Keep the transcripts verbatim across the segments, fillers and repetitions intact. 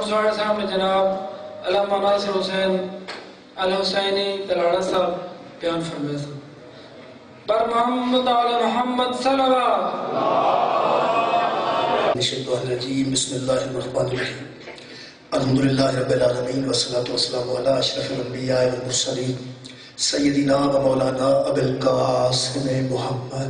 سوائے صاحب میں جناب علامہ ناصر حسین الحسینی تلاڑہ صاحب بیان فرمائے صاحب بر محمد علی محمد صلوات الشیطان الرجیم بسم اللہ الرحمن الرحیم الحمدللہ رب العالمین والصلاة والسلام علی اشرف الانبیاء والمرسلین سیدنا و مولانا ابو القاسم محمد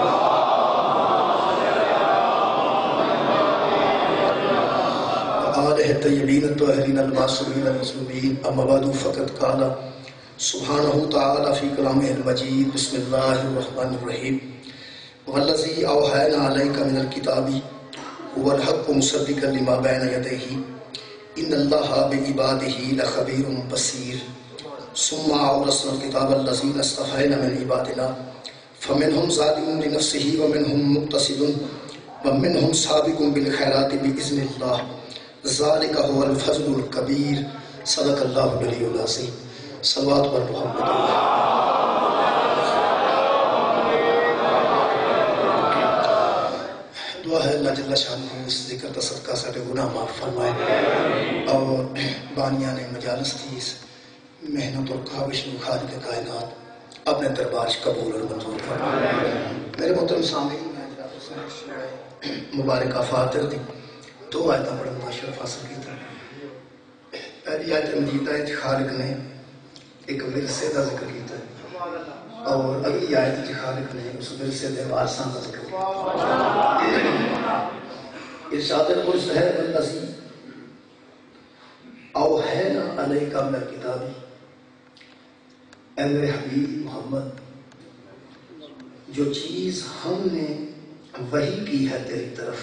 آلہ طیبین الطاہرین المعصومین المظلومین اما بعد فقد قال سبحانہ تعالی فی کلامہ المجید بسم اللہ الرحمن الرحیم والذی اوحینا علیک من الکتاب هو الحق مصدقا لما بین یدیہ ان اللہ بعبادہ لخبیر بصیر ثم اورثنا الکتاب الذین اصطفینا من عبادنا فمنهم ظالم لنفسه ومنهم مقتصد ومنهم سابق بالخیرات باذن اللہ ذالک هو الفضل الکبیر صدق اللہ العلی العظیم صلوات پر محمد دعا ہے اللہ جل شانہ اس ذکر کا صدقہ سارے گناہ معاف فرمائے اور بانیان مجالس کی اس محنت اور کاوش میں خالق کائنات اپنے دربار قبول اور منظور فرمائے۔ میرے محترم سامعین میں مبارکہ فاتر دی دو آیتیں پڑھنا شرف حاصل کی تھا۔ پہلی آیت مجیدہ ہے خالق نے ایک ورثے کا ذکر کیتا ہے اور اگلی آیت کی خالق نے اس ورثے دے وارثاں کا ذکر کیا ارشاد قدس ہے والذی اوحینا علیک من الکتاب اے میرے حبیب محمد جو چیز ہم نے وحی کی ہے تیری طرف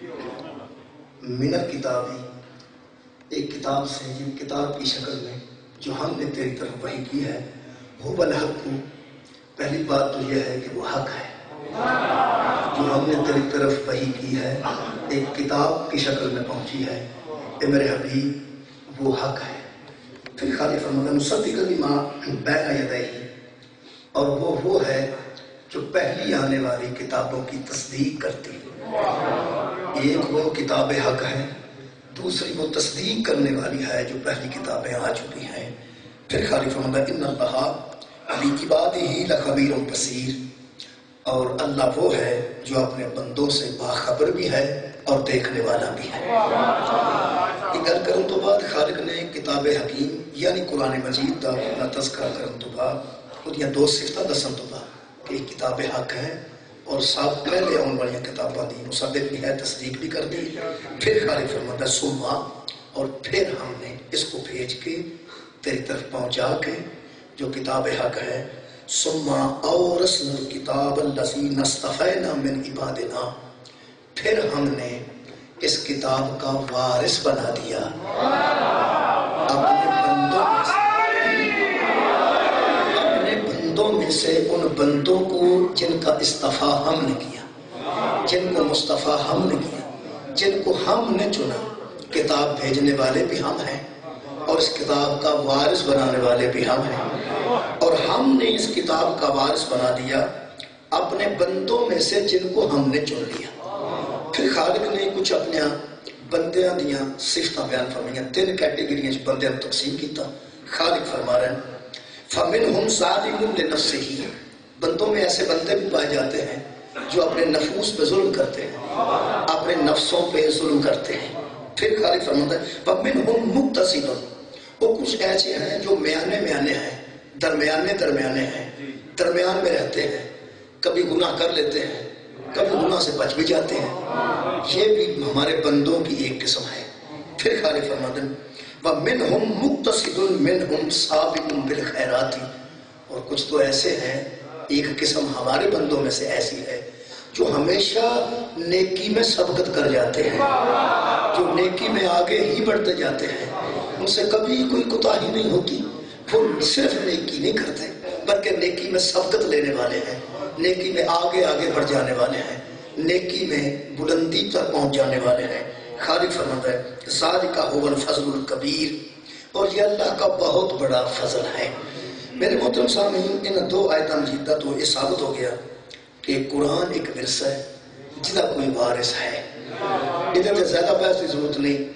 من الکتاب ایک کتاب سے یہ کتاب کی شکل میں جو ہم نے تیری طرف وحی کی ہے وہ الحق پہلی بات تو یہ ہے کہ وہ حق ہے جو ہم نے تیری طرف وحی کی ہے ایک کتاب کی شکل میں پہنچی ہے اے میرے حبیب وہ حق ہے۔ پھر خالی فرماتا مصدقا لما بین یدیہ اور وہ وہ ہے جو پہلی آنے والی کتابوں کی تصدیق کرتی ہے۔ ایک وہ کتاب حق ہے دوسری وہ تصدیق کرنے والی ہے جو پہلی کتابیں آ چکی ہیں۔ پھر خالی فرماتا ان اللہ بعبادہ لخبیر بصیر اور اللہ وہ ہے جو اپنے بندوں سے باخبر بھی ہے اور دیکھنے والا بھی ہے۔ گل کرن تو بعد خالق نے کتاب حکیم یعنی قرآن مجید کا اپنا تذکرہ کرن تو بعد وہ دو صفتیں دسن تو بعد کہ ایک کتاب حق ہے اور ساتھ پہلے آن والی کتاباں دی مصدق بھی ہے تصدیق بھی کر دی۔ پھر خالق فرماتا سما اور پھر ہم نے اس کو بھیج کے تیری طرف پہنچا کے جو کتاب حق ہے سما اورثنا الکتاب الذین اصطفینا من عبادنا پھر ہم نے اس کتاب کا وارث بنا دیا اپنے بندوں میں سے اپنے بندوں میں سے ان بندوں کو جن کا استفاء ہم نے کیا جن کو مصطفیٰ ہم نے کیا جن کو ہم نے چنا کتاب بھیجنے والے بھی ہم ہیں اور اس کتاب کا وارث بنانے والے بھی ہم ہیں اور ہم نے اس کتاب کا وارث بنا دیا اپنے بندوں میں سے جن کو ہم نے چن لیا۔ پھر خالق نے کچھ اپنے بندیاں دیاں صفتاں بیان فرمائیاں تین کیٹیگریاں بندیاں تقسیم کیتا۔ خالق فرما رہے ہیں فَمِنْهُمْ ظَالِمٌ لِنَفْسِهِ بندوں میں ایسے بندے بھی پائے جاتے ہیں جو اپنے نفوس پہ ظلم کرتے ہیں اپنے نفسوں پہ ظلم کرتے ہیں۔ پھر خالق فرماتا ہے وَمِنْهُمْ مُقْتَصِدٌ وہ کچھ ایسے ہیں جو میانے میانے ہیں درمیانے درمیانے ہیں درمیان میں رہتے ہیں کبھی گناہ کر لیتے ہیں کبھی گناہ سے بچ بھی جاتے ہیں یہ بھی ہمارے بندوں کی ایک قسم ہے۔ پھر خالق فرماتے ہیں وَمِنْهُمْ مُقْتَصِدٌ مِنْهُمْ سَابِقٌ بِالْخَيْرَاتِ اور کچھ تو ایسے ہیں ایک قسم ہمارے بندوں میں سے ایسی ہے جو ہمیشہ نیکی میں سبقت کر جاتے ہیں جو نیکی میں آگے ہی بڑھتے جاتے ہیں ان سے کبھی کوئی کوتاہی نہیں ہوتی وہ صرف نیکی نہیں کرتے بلکہ نیکی میں سبقت لینے والے ہیں نیکی میں آگے آگے بڑھ جانے والے ہیں نیکی میں بلندی تک پہنچ جانے والے ہیں۔ خالق فرماتا ہے ذالک هو الفضل الکبیر اور یہ اللہ کا بہت بڑا فضل ہے۔ میرے محترم سامعین ان دو آیتاں مجیدہ تو یہ ثابت ہو گیا کہ قرآن ایک ورثہ ہے جدا کوئی وارث ہے ادھر زیادہ بحث کی ضرورت نہیں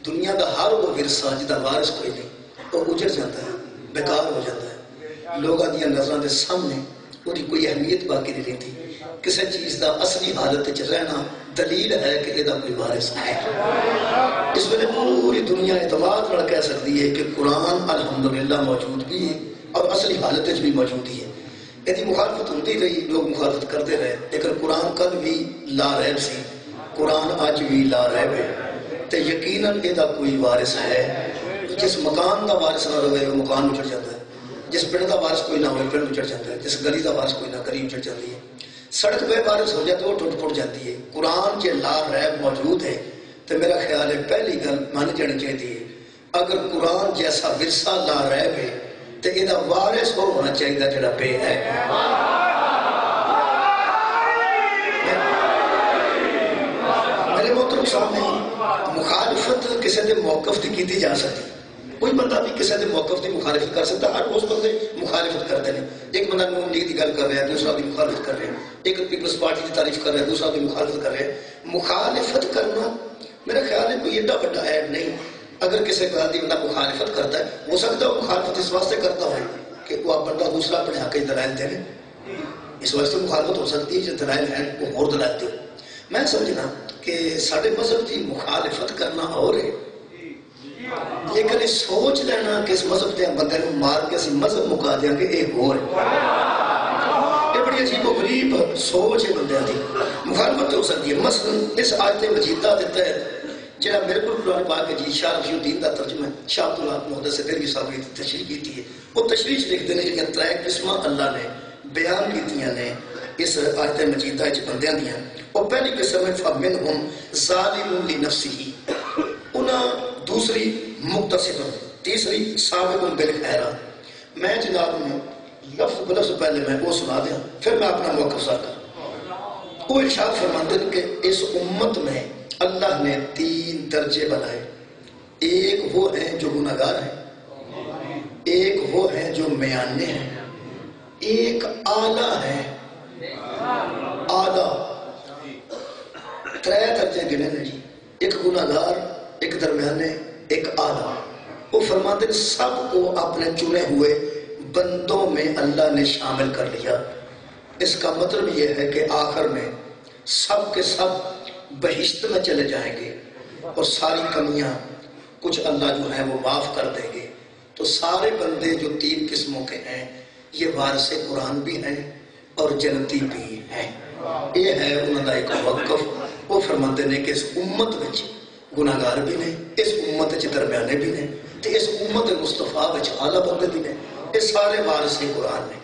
دنیا کا ہر وہ ورثہ جہاں وارث کوئی نہیں وہ اجڑ جاتا ہے، بیکار ہو جاتا ہے، لوگوں دیا نظروں کے سامنے وہ کوئی اہمیت باقی نہیں رہتی. کسی چیز کا اصلی حالت چ رہنا دلیل ہے کہ یہ کوئی وارث ہے. اس ویلے پوری دنیا اعتماد نال کہہ سکتی ہے کہ قرآن الحمدللہ موجود بھی ہے اور اصلی حالت بھی موجود ہی ہے. یہ مخالفت ہوتی رہی، لوگ مخالفت کرتے رہے، لیکن قرآن کل بھی لا ریب سی، قرآن اج بھی لا ریب ہے. تو یقیناً یہ کوئی وارث ہے. جس مکان کا وارث نہ رہے وہ مکان اجڑ جاتا ہے، جس پنڈ کا وارث کوئی نہ ہوئے پنڈ اجڑ جاتا ہے، جس گلی کا وارث کوئی نہ گلی اجڑ جاتی ہے، سڑک پہ وارث ہو جاتی ہے وہ ٹوٹ پھٹ جاتی ہے. قرآن کے لا ریب موجود ہے تو میرا خیال ہے پہلی گل مان جانی چاہیے اگر قرآن جیسا ورثہ لا ریب ہے تو یہ وارث ہو ہونا چاہیے جڑا بے ہے. میرے محترم سامنے مخالفت کسی کے موقف کی کی جا سکتی. کوئی بندہ بھی کسی کے موقف کی مخالفت کر سکتا، ہر اس بندے مخالفت کرتے ہیں. ایک بندہ نون لیگ کی گل کر رہا ہے، دوسرا بھی مخالفت کر رہے ہیں. ایک پیپلز پارٹی کی تعریف کر رہا ہے، دوسرا بھی مخالفت کر رہے ہیں. مخالفت کرنا میرا خیال ہے کوئی ایڈا بڑا عیب نہیں. اگر کسی بات کی بندہ مخالفت کرتا ہے ہو سکتا ہے وہ مخالفت اس واسطے کرتا ہو کہ وہ بندہ دوسرا اپنے حق دلائل دے لیں، اس واسطے مخالفت ہو سکتی ہے. جو دلائل ہیں وہ اور دلائل دے. میں سمجھنا کہ سارے مذہب کی مخالفت کرنا اور ہے، لیکن سوچ لینا کہ اس مذہب کے بندے کو مار کے اسی مذہب مکا دیا کہ یہ ہو ہے، یہ بڑی عجیب و غریب سوچ ہے بندے کی. مخالفت ہو سکتی ہے. مثلا اس آیت مجیدہ کے تحت جہاں میرے کو قرآن پاک جی شاہ رفیع الدین کا ترجمہ شاہ عبد اللہ محدث سے دہلوی صاحب نے تشریح کی ہے. وہ تشریح لکھتے ہیں جہاں ترے قسم اللہ نے بیان کی نے اس آیت مجیدہ بندیاں دیا. اور پہلی قسم ہے فَمِنْهُمْ ظَالِمٌ لِنَفْسِهِ، انہاں دوسری مقتصد، تیسری سابق بالخیرات. میں جناب نے لفظ بلفظ پہلے میں وہ سنا دیا پھر میں اپنا موقف سا کر. وہ ارشاد فرماتے ہیں کہ اس امت میں اللہ نے تین درجے بنائے. ایک وہ ہیں جو گناہگار ہیں، ایک وہ ہیں جو میانے ہیں، ایک اعلیٰ ہے. اعلیٰ ترے درجے گنے ہیں جی، ایک گناہگار، ایک درمیانے، ایک اعلیٰ. وہ فرماتے ہیں سب کو اپنے چنے ہوئے بندوں میں اللہ نے شامل کر لیا. اس کا مطلب یہ ہے کہ آخر میں سب کے سب بہشت میں چلے جائیں گے اور ساری کمیاں کچھ اللہ جو ہیں وہ معاف کر دیں گے. تو سارے بندے جو تین قسموں کے ہیں یہ وارث قرآن بھی ہیں اور جنتی بھی ہیں. یہ ہے انہوں کا ایک موقف. وہ فرماتے ہیں کہ اس امت وچ گناہگار بھی نہیں، اس امت وچ درمیانے بھی نہیں، تو اس امت مصطفیٰ وچ اعلیٰ بندے بھی نہیں. یہ سارے وارث قرآن نے.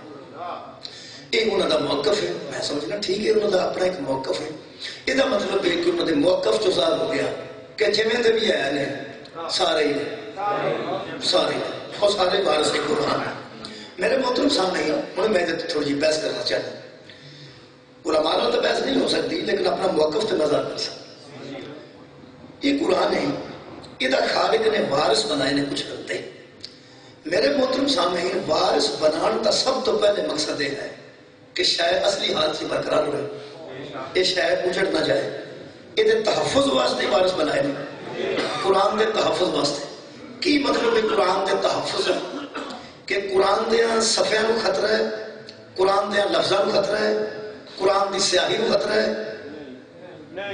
یہ انہوں کا موقف ہے. میں سمجھنا ٹھیک ہے، انہوں کا اپنا ایک موقف ہے. یہ مطلب ہے کہ انہوں نے موقف جو ظاہر ہو گیا کہ جویں دے بھی آئے نے سارے ہی سارے اور سارے وارث قرآن ہیں. میرے محترم سامنے ہی انہوں میں تھوڑی جی بحث کرنا چاہتا ہوں. علماء تو بحث نہیں ہو سکتی لیکن اپنا موقف تو نظر کر سکتا. یہ قرآن ہے، یہ خالق نے وارث بنائے نے کچھ کرتے. میرے محترم سامنے ہی وارث بنان کا سب تو پہلے مقصد یہ ہے کہ شاید اصلی حالت سے برقرار ہوئے، یہ شاید اجڑ نہ جائے. یہ تحفظ واسطے وارث بنائے نے، قرآن کے تحفظ واسطے. کی مطلب ہے قرآن کے تحفظ ہے کہ قرآن دیا صفحے کو خطرہ ہے، قرآن دیا لفظوں کو خطرہ ہے، قرآن دی سیاہی کو خطرہ ہے،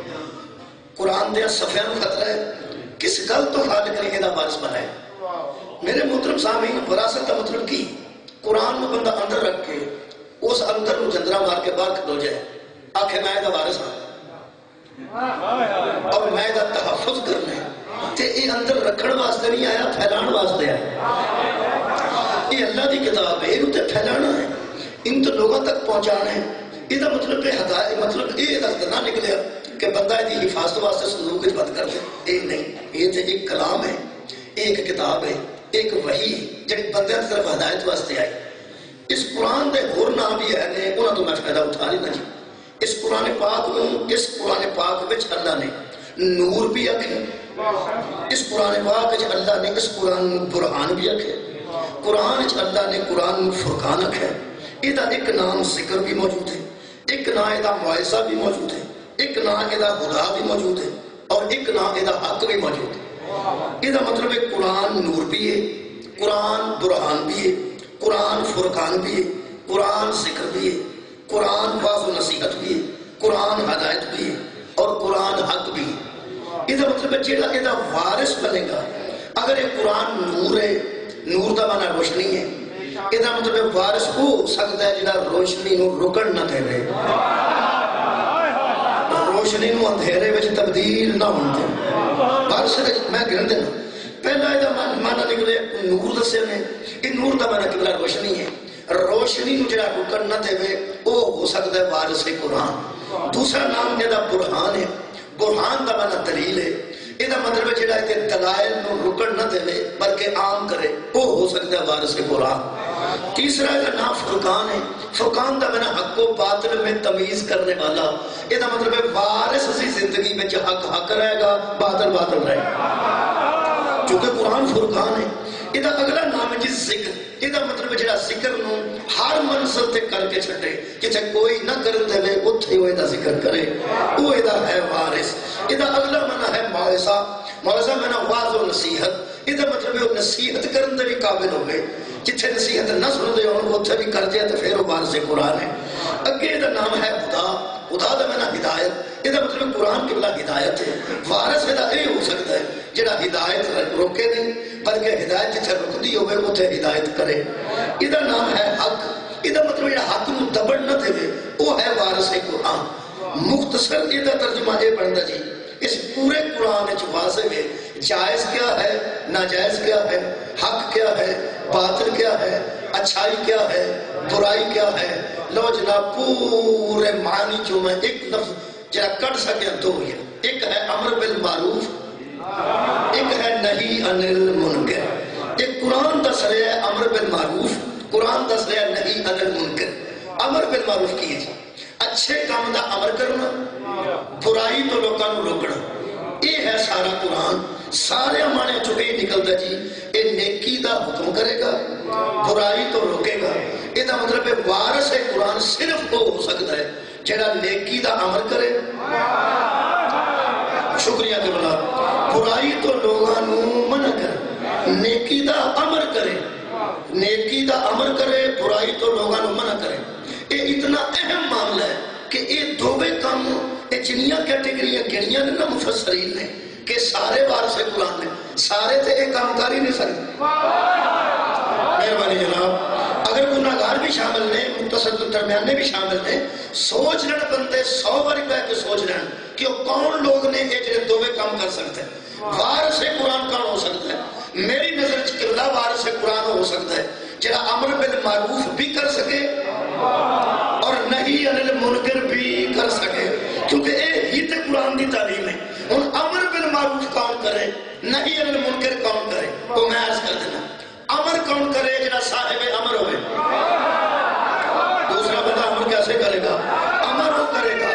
قرآن دیا صفحے کو خطرہ ہے. کس گل تو خالق نے یہ وارث بنائے. میرے محترم سامعین، وراثت کا مطلب کی قرآن کو بندہ اندر رکھ کے اس اندر کو جندرا مار کے باہر کھلو جائے آخے میں دا وارث ہاں اور میں دا تحفظ کرنا ہے. تے یہ اندر رکھن واسطے نہیں آیا، پھیلان واسطے آیا. یہ اللہ دی کتاب ہے، یہ پھیلانا ہے، ان تو لوگوں تک پہنچانا ہے. یہ مطلب ہے ہدایت، مطلب یہ دست نہ نکلیا کہ بندہ یہ حفاظت واسطے صندوق کی بند کر دے. یہ نہیں، یہ تو ایک کلام ہے، ایک کتاب ہے، ایک وحی جڑی بندے کی طرف ہدایت واسطے آئی. اس قرآن دے ہور نام بھی ہے نے انہاں تو میں فائدہ اٹھا لینا جی. اس قرآن پاک میں اس قرآن پاک وچ اللہ نے نور بھی رکھے، اس قرآن پاک وچ اللہ نے اس قرآن برہان بھی رکھے، قرآن وچ اللہ نے قرآن فرقان رکھے. یہ ایک نام ذکر بھی موجود ہے، ایک نام یہ معائزہ بھی موجود ہے، ایک نام یہ ہدا بھی موجود ہے اور ایک نام یہ حق بھی موجود ہے. یہ مطلب ہے قرآن نور بھی ہے، قرآن برہان بھی ہے، قرآن فرقان بھی ہے، قرآن ذکر بھی ہے، قرآن واضح و نصیحت بھی ہے، قرآن ہدایت بھی ہے اور قرآن حق بھی ہے۔ یہ مطلب ہے جیڑا یہ وارث بنے گا، اگر یہ قرآن نور ہے، نور دا معنی روشنی ہے، یہ مطلب ہے وارث وہ ہو سکتا ہے جڑا روشنی نو رکن نہ دے، روشنی نو اندھیرے وچ تبدیل نہ ہون دے۔ وارث میں گن دینا پہلا یہ معنی نکلے نور دسے نے، یہ نور دا معنی کبلا روشنی ہے، روشنی نو جڑا رکن نہ دے وہ ہو سکتا ہے وارث قرآن۔ دوسرا نام جڑا برہان ہے، برہان دا معنی دلیل ہے، یہ مطلب ہے جڑا کہ دلائل نو رکن نہ دے بلکہ عام کرے وہ ہو سکتا ہے وارث قرآن۔ تیسرا یہ نام فرقان ہے، فرقان دا معنی حق و باطل میں تمیز کرنے والا، یہ مطلب ہے وارث سی زندگی میں حق حق رہے گا، باطل باطل رہے گا، چونکہ قرآن فرقان ہے۔ یہ اگلا نام ہے جی ذکر، یہ مطلب ہے جڑا ذکر نو ہر منزل تے کر کے چھٹے، جتھے کوئی نہ کرن دے اوتھے وہ دا ذکر کرے، وہ دا ہے وارث۔ یہ اگلا معنی ہے موعظہ، موعظہ معنی واضح و نصیحت، یہ مطلب ہے نصیحت کرن دے بھی قابل ہوئے، جتھے نصیحت نہ سن دے ہون اوتھے بھی کر دے تے پھر وہ وارث قرآن ہے۔ اگے دا نام ہے خدا، خدا دا معنی ہدایت، یہ مطلب قرآن قبلہ ہدایت ہے۔ وارث دا یہ ہو سکتا ہے جڑا ہدایت روکے نہیں بلکہ ہدایت جتھے رکدی ہوئے اتنے ہدایت کرے۔ یہ نام ہے حق، یہ مطلب جڑا حق نو دبڑ نہ دے وہ ہے وارث قرآن۔ مختصر یہ ترجمہ یہ بنتا جی اس پورے قرآن واضح ہے جائز کیا ہے، ناجائز کیا ہے، حق کیا ہے، باطل کیا ہے، اچھائی کیا ہے، برائی کیا ہے۔ لو جناب پورے معنی جو میں ایک لفظ جڑا کٹ سکے دو ہے، ایک ہے امر بالمعروف، ایک ہے نہی عن المنکر۔ ایک قرآن دس رہا ہے امر بالمعروف، قرآن دس رہا ہے نہی عن المنکر۔ امر بالمعروف کیے جی اچھے کام دا امر کرنا، برائی تو لوگوں کو روکنا، یہ ہے سارا قرآن۔ سارے معنی چو یہ نکلتا جی یہ نیکی دا حکم کرے گا، برائی تو روکے گا۔ یہ مطلب ہے وارث قرآن صرف وہ ہو سکتا ہے جڑا نیکی دا امر کرے، شکریہ کے بلا، برائی تو لوگوں منع کرے، نیکی دا امر کرے، نیکی دا امر کرے، برائی تو لوگوں منع کرے۔ یہ اتنا اہم معاملہ ہے کہ یہ دونوں کام یہ جنیاں کیٹیگریاں گنیاں نے نا مفسرین نے کہ سارے وارث قرآن نے سارے تے یہ کام کر ہی نہیں سکتے۔ مہربانی جناب، اگر گناہگار بھی شامل نے، متصدد درمیانے بھی شامل نے، سوچ لین بندے سو باری بیٹھ کے سوچ لین کہ وہ کون لوگ نے یہ جڑے دونوں کام کر سکتے ہیں۔ وارث قرآن کون ہو سکتا ہے؟ میری نظر چلا وارث قرآن ہو سکتا ہے جڑا امر بالمعروف بھی کر سکے اور نہی عن المنکر بھی کر سکے، کیونکہ یہ ہی تے قرآن دی تعلیم ہے۔ ہن امر بالمعروف کون کرے، نہی عن المنکر کون کرے؟ وہ میں عرض کر دینا، امر کون کرے جڑا صاحب امر ہوئے، دوسرا بندہ امر کیسے کرے گا؟ امر وہ کرے گا،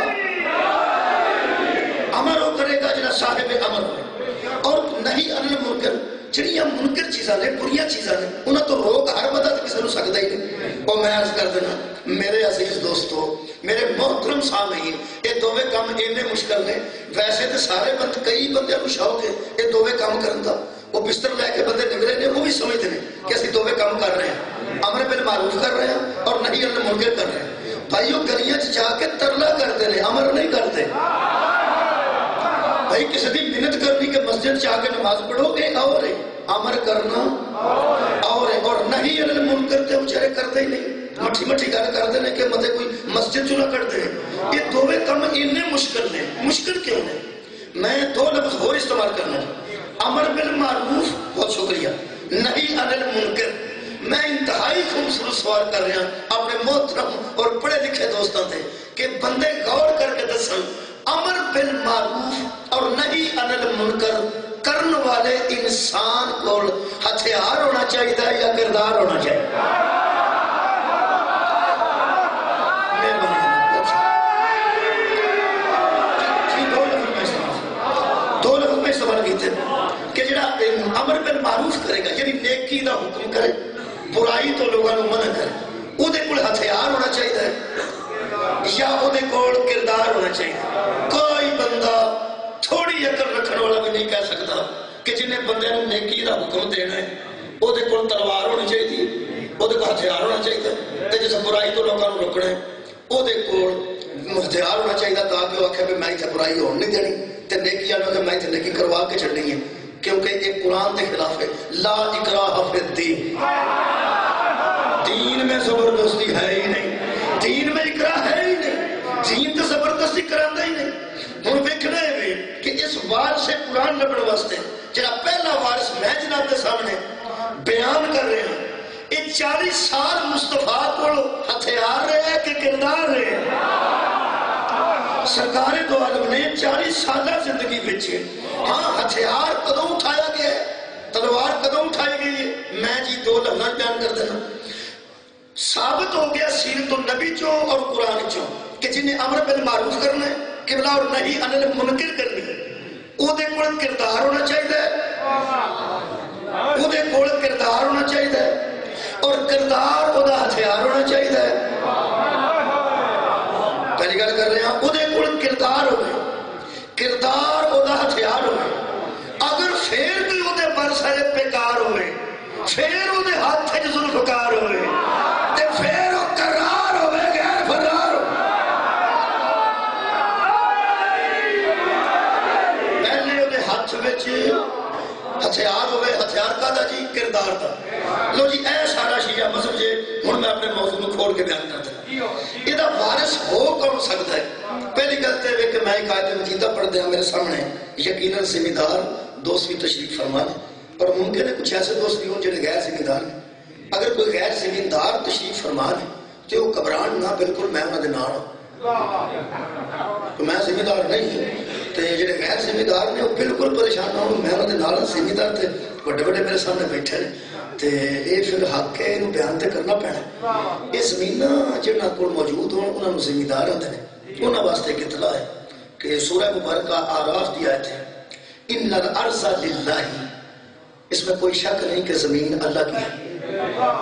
امر وہ کرے گا جڑا صاحب امر ہوئے، اور نہی عن المنکر جڑیاں منکر چیزاں نے، بریاں چیزاں نے، انہاں تو روک ہر بندہ تو کسی نو سکتا ہی نہیں۔ وہ میں عرض کر دینا میرے عزیز دوستو، میرے محترم سامعین، یہ دونوں کام اینے مشکل نے۔ ویسے تو سارے بند کئی بندے کو شوق ہے یہ دونوں کام کرن دا، وہ بستر لے کے بندے نکلے نے وہ بھی سمجھتے ہیں کہ اسی دونوں کام کر رہے ہیں، امر بالمعروف کر رہے ہیں اور نہی عن المنکر کر رہے ہیں۔ بھائیو گلیاں جا کے ترلا کرتے ہیں، امر نہیں کرتے۔ بھائی کسی بھی محنت کرنی کہ مسجد جا کے نماز پڑھو، ایک اور ہے امر کرنا اور ہے، اور نہیں عن المنکر تے بچارے کرتے ہی نہیں، مٹھی مٹھی گل کرتے ہیں کہ مطلب کوئی مسجد چلا کرتے ہیں۔ یہ دونوں کام اتنے مشکل نے، مشکل کیوں نے؟ میں دو لفظ اور استعمال کرنا، امر بالمعروف، بہت شکریہ، نہی عن المنکر۔ میں انتہائی خوبصورت سوال کر رہا ہوں اپنے محترم اور پڑھے لکھے دوستوں سے کہ بندے غور کر کے دسن امر بالمعروف اور نہی عن المنکر کرن والے انسان کو ہتھیار ہونا چاہیے یا کردار ہونا چاہیے؟ دو لفظ میں استعمال کیتے کہ جڑا امر بالمعروف کرے گا یعنی نیکی دا حکم کرے، برائی تو لوگوں کو منع کرے، وہ دے کول ہتھیار ہونا چاہیے یا وہ دے کول کردار ہونا چاہیے۔ کوئی بندہ تھوڑی عقل رکھنے والا بھی نہیں کہہ سکتا کہ جنہیں بندے نے نیکی دا حکم دینا ہے وہ دے کول تلوار ہونی چاہیے، وہ دے کول ہتھیار ہونا چاہیے، تے جس برائی تو لوگوں کو روکنا ہے وہ دے کول ہتھیار ہونا چاہیے تاکہ وہ آکھے بھی میں اتنے برائی ہون نہیں دینی، تے نیکی والوں کہ میں اتنے نیکی کروا کے چڑھنی ہے، کیونکہ یہ قرآن کے خلاف ہے۔ لا اکراہ فی الدین، دین میں زبردستی ہے ہی نہیں، دین میں اکراہ ہے ہی نہیں، دین تو زبردستی کرانا ہی نہیں۔ ہوں ویکھنا ہے کہ اس وار سے قرآن لبن واسطے جڑا پہلا وارث میں جناب کے سامنے بیان کر رہے ہیں، یہ چالیس سال مصطفیٰ کو ہتھیار رہے ہیں کہ کردار رہے ہیں؟ سرکار دو عالم نے چالیس سالہ زندگی بچے ہاں ہتھیار کدوں اٹھایا گیا ہے، تلوار کدوں اٹھائی گئی ہے؟ میں جی دو لفظ بیان کر دینا۔ ثابت ہو گیا سیرت النبی چوں اور قرآن چوں کہ جنہیں امر بالمعروف کرنا ہے، قبلہ اور نہیں عن المنکر کرنی ہے، وہ دے کول کردار ہونا چاہیے، وہ دے کول کردار ہونا چاہیے اور کردار وہ دا ہتھیار ہونا چاہیے۔ پہلی گل کر رہے ہیں وہ دے کول کردار ہوئے، کردار وہ دا ہتھیار ہوئے، اگر پھر بھی وہ دے پر سارے بیکار ہوئے، پھر وہ دے ہاتھ سے ذوالفقار ہوئے، تے پھر وہ قرار ہوئے غیر فرار ہوئے۔ پہلے وہ دے ہاتھ وچ ہتھیار ہوئے، ہتھیار کا دا جی کردار دا۔ لو جی اے سارا شیعہ مذہب جے ہن میں اپنے موضوع کو کھول کے بیان کرتا ہوں۔ یہ دا وارث ہو کون سکتا ہے؟ پہلی گلتے ہوئے کہ میں ایک آیت مجیدہ پڑھ دیا میرے سامنے، یقیناً ذمہ دار دوست بھی تشریف فرما دیں، اور ممکن ہے کچھ ایسے دوست بھی ہوں جنہیں غیر ذمہ دار ہیں۔ اگر کوئی غیر ذمہ دار تشریف فرما دیں تو وہ گھبران نہ، بالکل میں انہوں نے نال ہوں، تو میں ذمہ دار نہیں ہوں، تو جنہیں غیر ذمہ دار نے وہ بالکل پریشان نہ ہوں، میں انہوں نے نال ذمہ دار تھے بڑے بڑے میرے سامنے بیٹھے ہیں، تے یہ پھر حق ہے انہوں بیان تے کرنا پینا۔ یہ زمین جنہاں کو موجود ہوں انہوں نے ذمہ دار ہوتے ہیں، انہوں واسطے ایک اطلاع ہے کہ سورہ مبارکہ آراف دی آیت ہے ان الارض للہ، اس میں کوئی شک نہیں کہ زمین اللہ کی ہے۔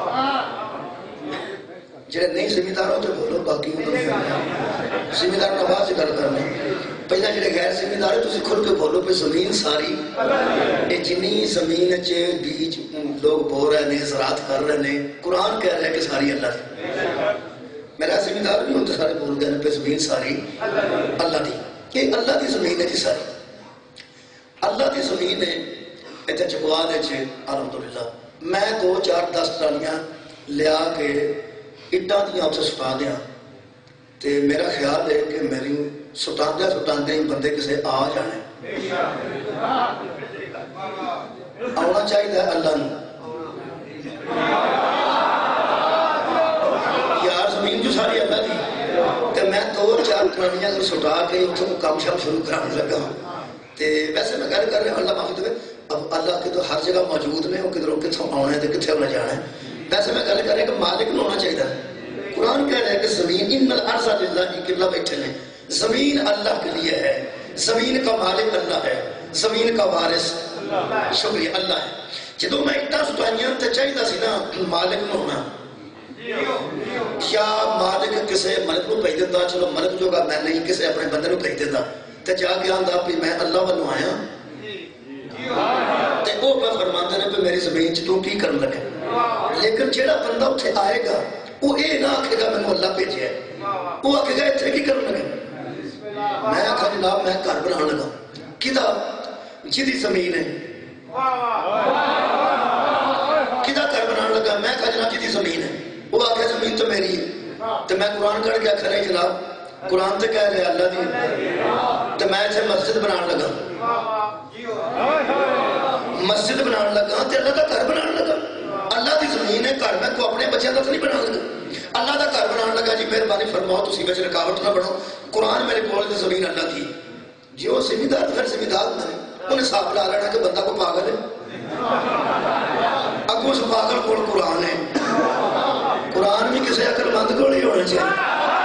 جڑے نہیں ذمہ دار ہوتے بولو، باقی ذمہ دار نواز گل کرنے پہلے جڑے غیر ذمہ دار ہے تسی کھل کے بولو کہ زمین ساری یہ جنی زمین چ بیج لوگ بو رہے ہیں، زراعت کر رہے ہیں، قرآن کہہ رہے ہیں کہ ساری اللہ کی۔ میرا ذمہ دار نہیں ہوتے سارے بول گئے پہ زمین ساری اللہ کی، یہ اللہ کی زمین ہے جی، ساری اللہ کی زمین ہے۔ اتنے چکوا دے چ الحمدللہ میں دو چار دس ٹرالیاں لیا کے اٹاں دیاں اتنے سٹا دیا، تے میرا خیال ہے کہ میری سٹاندے سٹاندے ہی بندے کسے آ جانے آنا چاہیے اللہ نے۔ یار زمین جو ساری اللہ دی، تے میں دو چار ٹرالیاں سٹا کے اتوں کام شام شروع کرانے لگا، تے ویسے میں گل کر رہا ہوں اللہ معافی دے، اب اللہ کے تو ہر جگہ موجود نے، وہ کدھروں کتوں آنا ہے تو کتنے انہیں جانا ہے۔ ویسے میں گل کر رہا کہ مالک نہ ہونا چاہیے۔ قرآن کہہ رہا ہے کہ زمین ان الارض للہ کی، قبلہ بیٹھے ہیں، زمین اللہ کے لیے ہے، زمین کا مالک اللہ ہے، زمین کا وارث شکریہ اللہ ہے۔ جدو میں اتنا ستائیاں تو چاہیے سی نا مالک نہ ہونا، یا مالک کسے ملک نو بھیج دیتا، چلو ملک جو گا میں نہیں کسے اپنے بندے نو بھیج دیتا، تے جا کے آندا بھی میں اللہ والوں آیا، تے وہ پہ فرماتے ہیں کہ میری زمین چ تو کی کرن لگے۔ لیکن جیڑا بندہ اتنے آئے گا وہ یہ نہ آکھے گا میں اللہ بھیجیا ہے، وہ آکھے گا اتنے کی کرن لگے؟ میں آکھا جناب میں گھر بنانے لگا، کدا جدی زمین ہے، کدا گھر بنانے لگا؟ میں آکھا جناب جدی زمین ہے، وہ آکھے زمین تو میری ہے، تو میں قرآن کر کے آکھا نہیں جناب قرآن تو کہہ رہے اللہ دی، تو میں اتنے مسجد بنانے لگا، مسجد بنانے لگا تو اللہ کا گھر بنانے لگا، اللہ کی زمین ہے، گھر میں کو اپنے بچے کا تو نہیں بنا لگا، اللہ کا گھر بنانے لگا۔ جی مہربانی فرماؤ تسی بچ رکاوٹ نہ بنو، قرآن میرے کول تے زمین اللہ کی، جی وہ ذمہ دار پھر ذمہ دار نہ انہیں صاف لا لینا کہ بندہ کو پاگل ہے، اگوں اس پاگل کول قرآن ہے، قرآن بھی کسی عقل مند کو نہیں ہونا چاہیے۔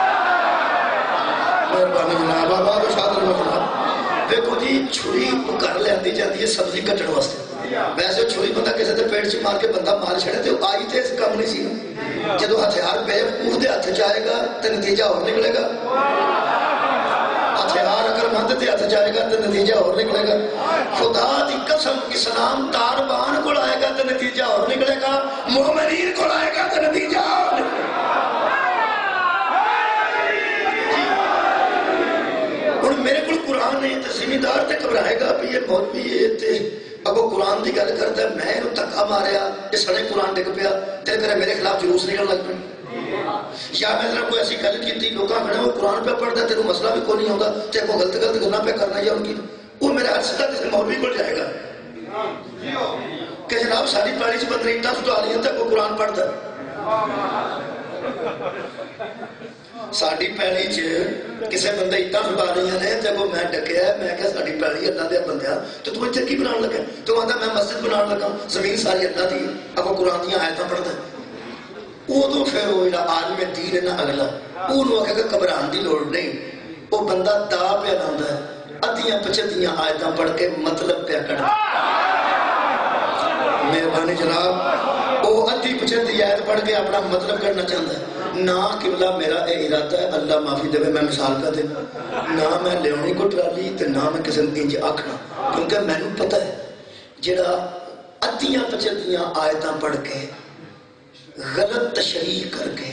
مہربانی جناب آباد و شادر محمد دیکھو جی چھری گھر لے جاتی ہے سبزی کٹن واسطے، ویسے چھری بندہ کسی کے پیٹ چ مار کے بندہ مار چھڑے تو آئی تو اس کام نہیں سی، جدو ہتھیار بے وقوف دے ہاتھ چ آئے گا تو نتیجہ اور نکلے گا۔ اشتہار اگر مند تے ہاتھ جائے گا تو نتیجہ اور نکلے گا. خدا دی قسم اسلام طالبان کو آئے گا تو نتیجہ اور نکلے گا, مومنین کو آئے گا تو نتیجہ اور نکلے گا. اور میرے کو قرآن نہیں تو ذمہ دار تے گھبرائے گا بھی یہ بہت بھی یہ تے اگو قرآن دی گل کرتا ہے, میں انہوں تکا ماریا یہ سڑے قرآن ڈگ پیا, دل کرے میرے خلاف جلوس نکل لگ پہ. یا میں ذرا کوئی ایسی گل کی لوگ کھڑے وہ قرآن پہ پڑھتا ہے, تیرے مسئلہ بھی کوئی نہیں ہوتا, تیرے کو غلط غلط گلا پہ کرنا یا ان کی وہ میرے حد سیدھا کسی مولوی کو جائے گا کہ جناب ساری پاڑی سے بندری اٹھا سٹا لی تک وہ قرآن پڑھتا ہے. ساری پیڑی چ کسی بندے اٹھا سٹا رہی ہیں جب میں ڈکیا میں کہ ساری پیڑی اللہ دیا بندیا تو تم اتنے کی بنا لگا, تو آتا میں مسجد بنا لگا, زمین ساری اللہ دی, اب وہ قرآن دیا آیتاں پڑھتا ہے. ادو پھر وہ عالم دین ہے نا اگلا وہ آخے گا گھبران کی لوڑ نہیں, وہ بندہ دا پیا لاتا ہے ادیاں پچھتیاں آیتاں پڑھ کے مطلب پیا کٹتا. مہربانی جناب وہ ادھی پچھتی آیت پڑھ کے اپنا مطلب کرنا چاہتا ہے. نہ قبلہ میرا اے ارادہ ہے, اللہ معافی دے, میں مثال کا دے, نہ میں لیونی کو ٹرالی تے نہ میں کسی انج آکھنا, کیونکہ میں نے پتہ ہے جڑا ادیاں پچھتیاں آیتاں پڑھ کے غلط تشریح کر کے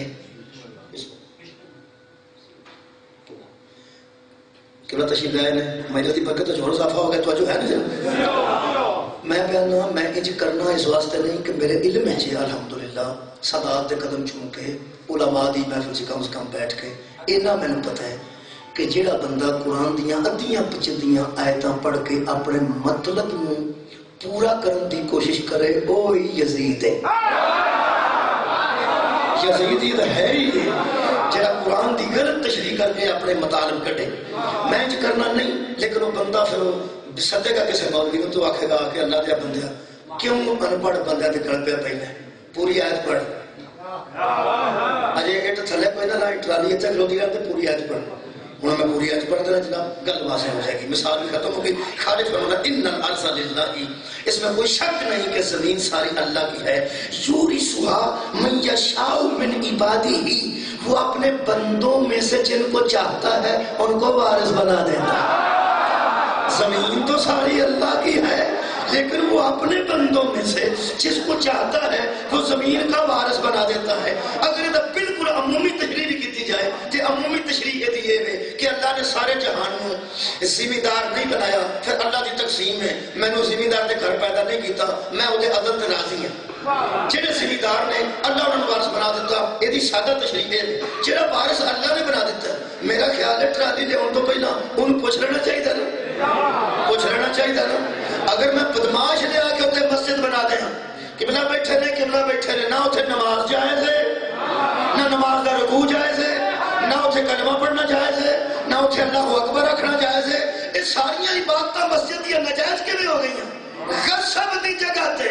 قبلہ تشریح لائے نے میرے دی برکت جو اضافہ ہو گیا تو جو ہے نا میں بیانا میں انج کرنا اس واسطے نہیں کہ میرے علم ہے جی الحمدللہ سادات دے قدم چون کے علماء دی محفل سے کم از کم بیٹھ کے اینا میں نے پتہ ہے کہ جیڑا بندہ قرآن دیاں ادیاں پچھدیاں آیتاں پڑھ کے اپنے مطلب نو پورا کرن دی کوشش کرے او یزید ہے. یزیدی تو ہے ہی جڑا قرآن دی غلط تشریح کر کے اپنے مطالب کٹے. میں انج کرنا نہیں, لیکن وہ بندہ پھر سدے گا کسی مولوی کو تو آکھے گا کہ اللہ دیا بندیا کیوں ان پڑھ بندہ تے گل پہ پہلے پوری آیت پڑھ, اجے اٹ تھلے کوئی نہ لائن ٹرالی اتنے کھلوتی رہتے پوری آیت پڑھ. ہوں میں پوری آیت پڑھ دینا جناب گل واضح ہو جائے گی, مثال بھی ختم ہو گئی. خالد فرماتا ان الارض للہ, اس میں کوئی شک نہیں کہ زمین ساری اللہ کی ہے. یورثها من یشاء من عبادہ, وہ اپنے بندوں میں سے جن کو چاہتا ہے ان کو وارث بنا دیتا ہے. زمین تو ساری اللہ کی ہے لیکن وہ اپنے بندوں میں سے جس کو چاہتا ہے وہ زمین کا وارث بنا دیتا ہے. اگر یہ بالکل عمومی تشریح بھی کی جائے تو عمومی تشریح یہ ہے کہ اللہ نے سارے جہان میں ذمہ دار نہیں بنایا, پھر اللہ کی تقسیم ہے میں نے ذمہ دار کے گھر پیدا نہیں کیتا, میں وہ عدل تے راضی ہوں. جہے ذمہ دار نے اللہ انہوں نے وارث بنا دیتا, یہ سادہ تشریح ہے. جہاں وارث اللہ نے بنا دیتا ہے, میرا خیال ہے ٹرالی لے تو پہلا انہوں پوچھ لینا چاہیے نا, پوچھ لینا چاہیے نا. اگر میں بدماش لے آ کے اتنے مسجد بنا دیا, قبلہ بیٹھے نے قبلہ بیٹھے نے, نہ اتنے نماز جائز ہے, نہ نماز کا رکوع جائز ہے, نہ اتنے کلمہ پڑھنا جائز ہے, نہ اتنے اللہ اکبر رکھنا جائز ہے. یہ ساری عبادتیں مسجد کی نجائز کے بھی ہو گئی ہیں. غصب دی جگہ تے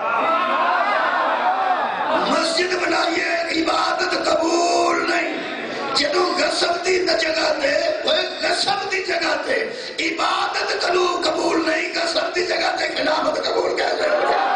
مسجد بنائیے عبادت قبول نہیں. جدو غصب دی جگہ تے غصب دی جگہ تے عبادت کلو قبول نہیں, غصب دی جگہ تے خلافت قبول کیسے ہو جائے.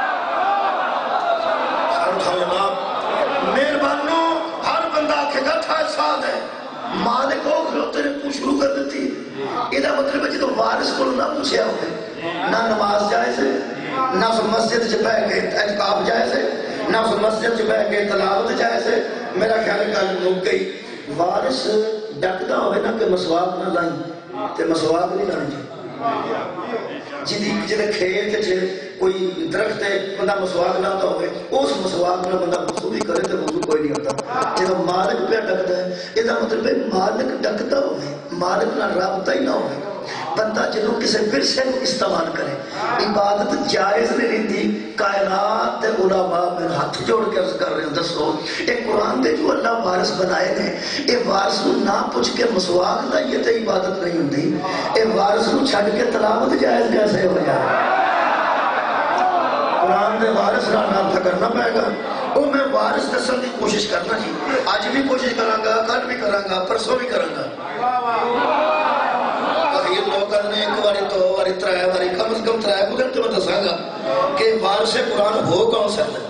مہربانوں ہر بندہ آکھے گا تھا ساتھ ہے مالک ہو کھلوتے نے پوچھ شروع کر دیتی. یہ مطلب ہے جدو وارث کو نہ پوچھا ہوئے, نہ نماز جائز ہے, نہ مسجد چ بیٹھ کے اعتکاف جائز ہے, نہ مسجد چ بیٹھ کے تلاوت جائز ہے. میرا خیال گل مک گئی. وارث ڈکدا ہوئے نا کہ مسواک نہ لائیں تے مسواک نہیں لانی چاہیے. جی جی کھیت چ کوئی درخت ہے بندہ مسواک لاتا ہوئے اس مسواک میں بندہ وضو بھی کرے تو وضو کوئی نہیں ہوتا. جب مالک پہ ڈکتا ہے یہ مطلب ہے مالک ڈکتا ہوئے, مالک نہ رابطہ ہی نہ ہوئے. بندہ جنہوں کسی ورثے کو استعمال کرے عبادت جائز نہیں رہتی. کائنات دے علماء میں ہاتھ جوڑ کے عرض کر رہے ہیں دسو ایک قرآن دے جو اللہ وارث بنائے نے, اے وارث کو نہ پوچھ کے مسواک دا یہ تے عبادت نہیں ہوندی. اے وارث کو چھڈ کے تلاوت جائز کیسے ہو جائے. قرآن دے وارث نہ نام کرنا پائے گا. وہ میں وارث دسن کی کوشش کرنا جی, اج بھی کوشش کراں گا, کل بھی کراں گا, پرسوں بھی کراں گا. لوگ نے ایک باری دو باری ترائے باری کم از کم ترائے بولے تو میں دساں گا کہ وارث قرآن ہو کون سکتا ہے.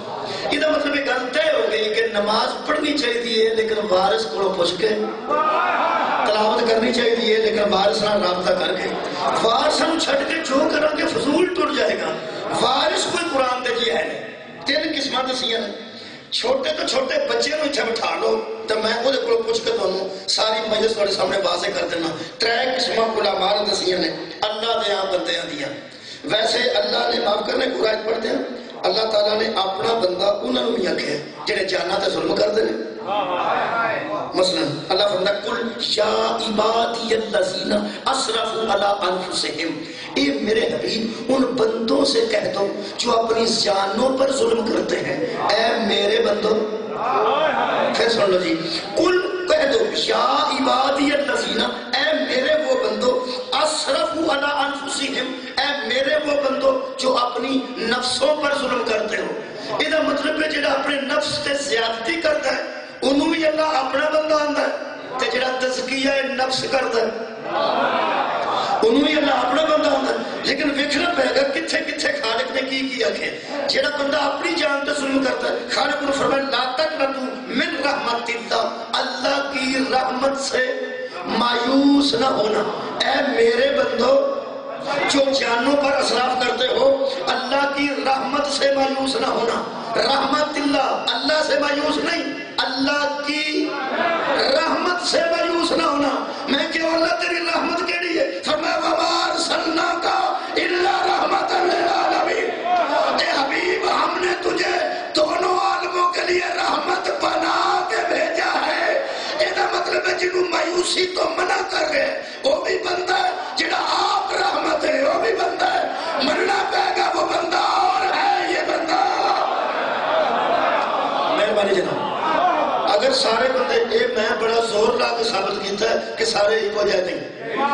یہ مطلب یہ گل طے ہو گئی کہ نماز پڑھنی چاہیے لیکن وارث کو پوچھ کے، تلاوت کرنی چاہیے لیکن وارث نال رابطہ کر کے، وارث ہم چھڈ کے جو کریں گے فضول ٹر جائے گا۔ وارث کوئی قرآن دے جی ہے نہیں، تین قسمیں دسیاں نے۔ چھوٹے تو چھوٹے بچے نو اتنے بٹھا لو تو میں وہ پوچھ کے تمہیں ساری مجلس تھوڑے سامنے واضح کر دینا۔ تر قسم علماء نے دسیاں نے اللہ دیا بندیاں دیا۔ ویسے اللہ نے معاف کرنے کو آیت پڑھتے ہیں، اللہ تعالیٰ نے اپنا بندہ انہوں نے بھی آخیا جہے جانا تے ظلم کرتے ہیں۔ مثلا اللہ فرماتا ہے قل یا عبادی الذین اسرفوا علی انفسہم، اے میرے حبیب ان بندوں سے کہہ دو جو اپنی جانوں پر ظلم کرتے ہیں، اے میرے بندوں۔ پھر سن لو جی، قل کہہ دو یا عبادی الذین، اے میرے وہ بندو اسرفوا علی انفسہم، اے میرے وہ بندو جو اپنی نفسوں پر ظلم کرتے ہو۔ یہ مطلب ہے جڑا اپنے نفس سے زیادتی کرتا ہے انہوں بھی اللہ اپنا بندہ آندا ہے، تے جڑا تزکیہ نفس کرتا ہے انہوں بھی اللہ اپنا بندہ آندا ہے۔ لیکن ویکھنا پے گا کتھے کتھے خالق نے کی کی آکھے جڑا بندہ اپنی جان تے ظلم کرتا ہے، خالق نے فرمایا لا تقنطوا من رحمت اللہ، اللہ کی رحمت سے مایوس نہ ہونا۔ اے میرے بندو جو جانوں پر اسراف کرتے ہو اللہ کی رحمت سے مایوس نہ ہونا۔ رحمت اللہ، اللہ سے مایوس نہیں، اللہ کی رحمت سے مایوس نہ ہونا۔ میں کہوں اللہ تیری رحمت کیڑی ہے؟ فرمایا وما ارسلناک الا رحمت للعالمین، اے حبیب ہم نے تجھے دونوں عالموں کے لیے رحمت بنا کے بھیجا ہے۔ یہ مطلب ہے جنہوں مایوسی تو منع کر گئے وہ بھی بندہ ہے، جنہاں آپ رحمت ہے وہ بھی بندہ ہے، مننا پائے گا وہ بندہ اور ہے یہ بندہ۔ مہربانی جناب، اگر سارے بندے اے میں بڑا زور لا کے ثابت کیتا ہے کہ سارے ایک ہو جائے نہیں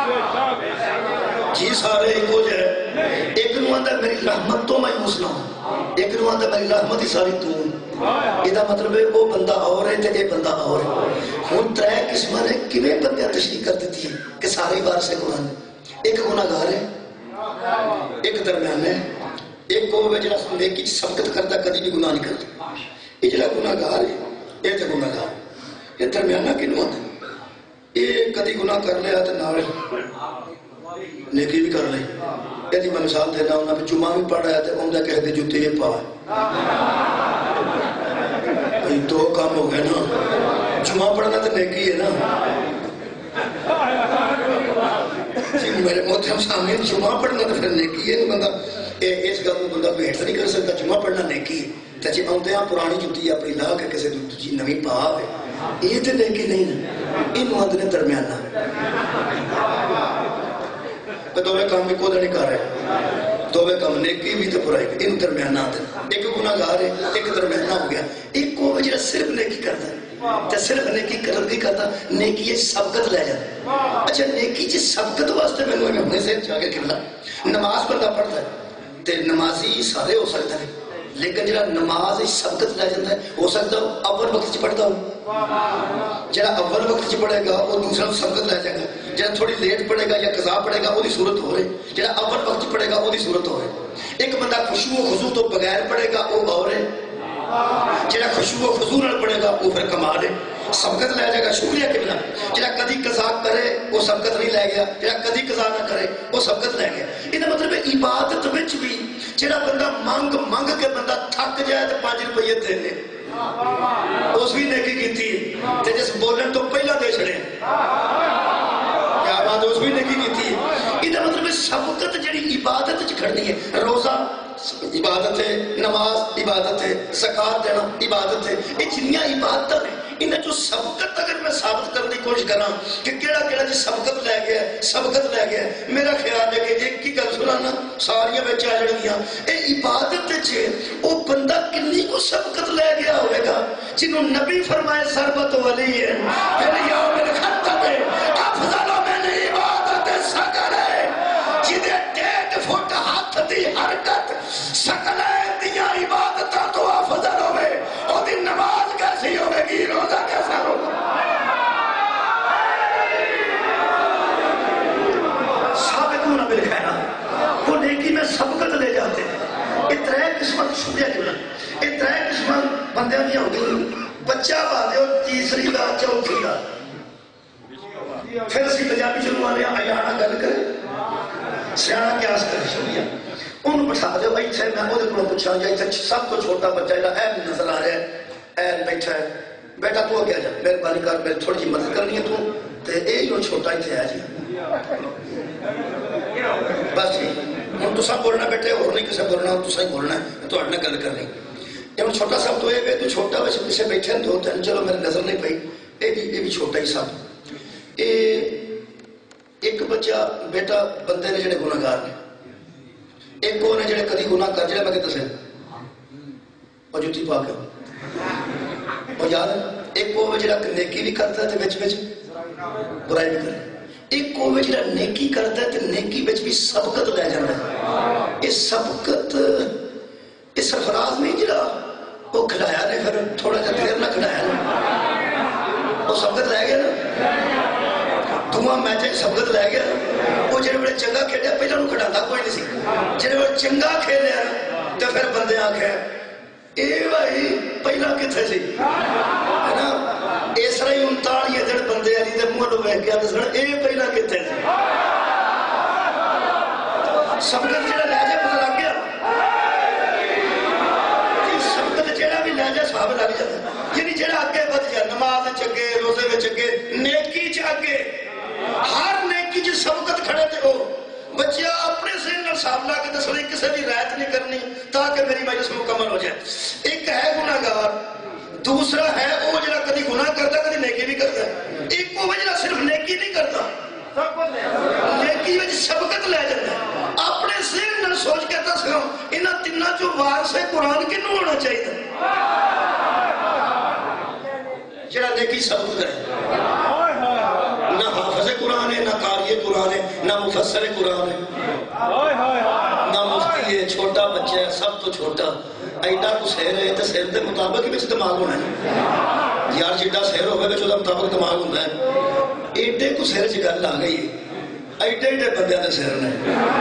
جی، سارے ایک ہو جائے۔ ایک نو آندا میری رحمت تو مایوس نہ ہو، ایک نو آندا میری رحمت ہی ساری تو۔ یہ مطلب ہے وہ بندہ اور ہے تے اے بندہ اور ہے۔ ہن تر قسم نے کیویں بندیاں تشریح کر دیتی ہے کہ سارے وارث ہے قرآن۔ ایک گناہگار ہے، ایک درمیان ہے، ایک وہ ہے جڑا نیکی سبقت کرتا کدی بھی گناہ نہیں کرتا۔ یہ جڑا گناہگار ہے یہ تے گناہگار، یہ درمیانہ کینوں آندا یہ کدی گناہ کر لیا تے نال نیکی بھی کر لئی۔ یہ میں مثال دینا انہاں نے جمعہ بھی پڑھ رہا ہے تے اوندا کہتے جوتے یہ پا ہے، دو کام ہو گئے نا، جمعہ پڑھنا تو نیکی ہے نا جی میرے محترم سامنے، جمعہ پڑھنا تو پھر نیکی ہے۔ بندہ اس گل کو بندہ بھیٹ نہیں کر سکتا، جمعہ پڑھنا نیکی ہے۔ تے جی آندے ہاں پرانی جُتی اپنی لا کے کسی دوجی نویں پا ہے، یہ تے نیکی نہیں نا، یہ آندے نے درمیانہ۔ دوویں کام بھی کوئی نہیں کر رہے، دوویں کام نیکی بھی تے برائی بھی، ان درمیانہ آتے ہیں۔ ایک گناہگار ہے، ایک درمیانہ ہو گیا۔ ایک کو جڑا صرف نیکی کرتا ہے تے صرف نیکی کرن دی کرتا، نیکی سبقت لے جاتا۔ اچھا نیکی چ سبقت واسطے میں نے اپنے سے جا کے کہنا نماز بندہ پڑھتا ہے تے نمازی سارے ہو سکتا ہے، لیکن جڑا نماز سبقت لے جاتا ہے ہو سکتا اول وقت چ پڑھتا ہو، جڑا اول وقت چ پڑھے گا وہ دوسرا سبقت لے جائے گا، جڑا تھوڑی لیٹ پڑھے گا یا قضا پڑھے گا وہ دی صورت ہو رہی، جڑا اول وقت پڑھے گا وہ دی صورت ہو رہی۔ ایک بندہ خشوع و خضوع تو بغیر پڑھے گا وہ اور ہے، جڑا خشوع و خضوع نال پڑھے گا وہ پھر کمال ہے، سبقت لے جائے گا۔ شکریہ کہ بنا جڑا کدی قضا کرے وہ سبقت نہیں لے گیا، جڑا کدی قضا نہ کرے وہ سبقت لے گیا۔ یہ مطلب ہے عبادت وچ بھی جڑا بندہ منگ منگ کے بندہ تھک جائے تو پانچ روپیے دے دے اس بھی نیکی کیتی ہے، تے جس بولن تو پہلا دے چھڑے کیا بات، اس بھی نیکی کیتی ہے۔ یہ مطلب ہے سبقت جڑی عبادت چ کھڑنی ہے، روزہ عبادت ہے، نماز عبادت ہے، زکات دینا عبادت ہے، یہ جنیاں عبادت ہیں انہیں جو سبقت اگر میں ثابت کرنے کی کوشش کرنا کہ کیڑا کیڑا جی سبقت لے گیا سبقت لے گیا، میرا خیال ہے کہ ایک ہی گل سنانا ساریاں بچ آ جان گیا۔ اے عبادت چ وہ بندہ کنی کو سبقت لے گیا ہوئے گا جنہوں نبی فرمائے ضربت ولی ہے پھر یوم الخطب افضل من عبادت سکر ہے، جدے ڈیڑھ فٹ ہاتھ دی حرکت سکلے دیا عبادتاں تو افضل ہوئے، اور دی نماز کیسی ہوئے گی، روزہ کیسا ہوگا۔ سابقون بالخیرات وہ نیکی میں سبقت لے جاتے ہیں۔ اتنے قسم چھوڑیا کیوں نہ یہ ترے قسم بندے نہیں ہوتی بچہ پا دو تیسری دا چوتھی دا پھر اسی پنجابی شروع آنے ایانا گل کرے سیاح قیاس کرے شروع انہوں بٹھا دو ایتھے میں وہ کو پوچھا یا ایتھے سب کو چھوٹا بچہ جا اے نظر آ رہا ہے اے بیٹھا ہے بیٹا تو کیا جا مہربانی کر میری تھوڑی جی مدد کرنی ہے تو تے اے ہی چھوٹا ایتھے ہے جی بس جی ہوں تو سب بولنا بیٹے اور نہیں کسے بولنا تو صحیح بولنا ہے تو اٹھنا گل کرنی جب چھوٹا سب تو اے تو چھوٹا ویسے پیچھے بیٹھے ہیں دو تین چلو میرے نظر نہیں پئی اے بھی اے بھی چھوٹا ہی سب اے ایک بچہ بیٹا بندے نے جڑے گناہگار نے ایک وہ نے جڑے کدی گناہ کر جڑے میں کہ دسے اور جوتی پا کے اور یاد ہے ایک وہ جڑا نیکی بھی کرتا ہے تے وچ وچ برائی بھی کرتا ہے ایک وہ جڑا نیکی کرتا ہے تے نیکی وچ بھی سبقت لے جاندا ہے یہ سبقت اس سرفراز نہیں جڑا وہ کھلایا نے پھر تھوڑا جا دیر نہ کھلایا نا وہ سبقت لے گیا نا دعا میچ سبقت لے گیا وہ جڑے بڑے چنگا کھیلیا پہلے انہوں کھڑا کوئی نہیں سی جڑے بڑے چنگا کھیلیا تو پھر بندے آکھے اے بھائی پہلا کتھے سی ہے نا اس طرح ہی انتالیہ جڑے بندے علی دے منہ نو ویکھ کے آندے سن اے پہلا کتھے سی سبقت جڑا لے جائے پتہ لگ گیا سبقت جڑا بھی لے جائے صحابہ لگ جاتا یعنی جڑا اگے بد جائے نماز چگے روزے میں چگے نیکی چاگے ہر نیکی جی سبقت کھڑے تھے ہو بچیا اپنے ذہن نال حساب لا کے دسنے کسی بھی رعایت نہیں کرنی تاکہ میری مجلس مکمل ہو جائے ایک ہے گناہگار دوسرا ہے وہ جڑا کبھی گناہ کرتا کبھی نیکی بھی کرتا ہے ایک وہ جڑا صرف نیکی نہیں کرتا نیکی میں سبقت لے جاتا ہے اپنے ذہن نال سوچ کے دس رہا ہوں انہاں تیناں چوں وارث قرآن کینوں ہونا چاہیے جڑا نیکی سبقت کرے نہ حافظ قرآن ہے نہ قاری قرآن ہے نہ مفسر قرآن ہے نہ مفتی ہے چھوٹا بچہ ہے سب تو چھوٹا ایڈا کو سیر ہے تو سیر دے مطابق ہی بچ دماغ ہونا ہے یار جڈا سیر ہوگا بچ دا مطابق دماغ ہوتا ہے ایڈے کو سیر چ گل آ گئی ہے ایڈے ایڈے بندے دے سیر نے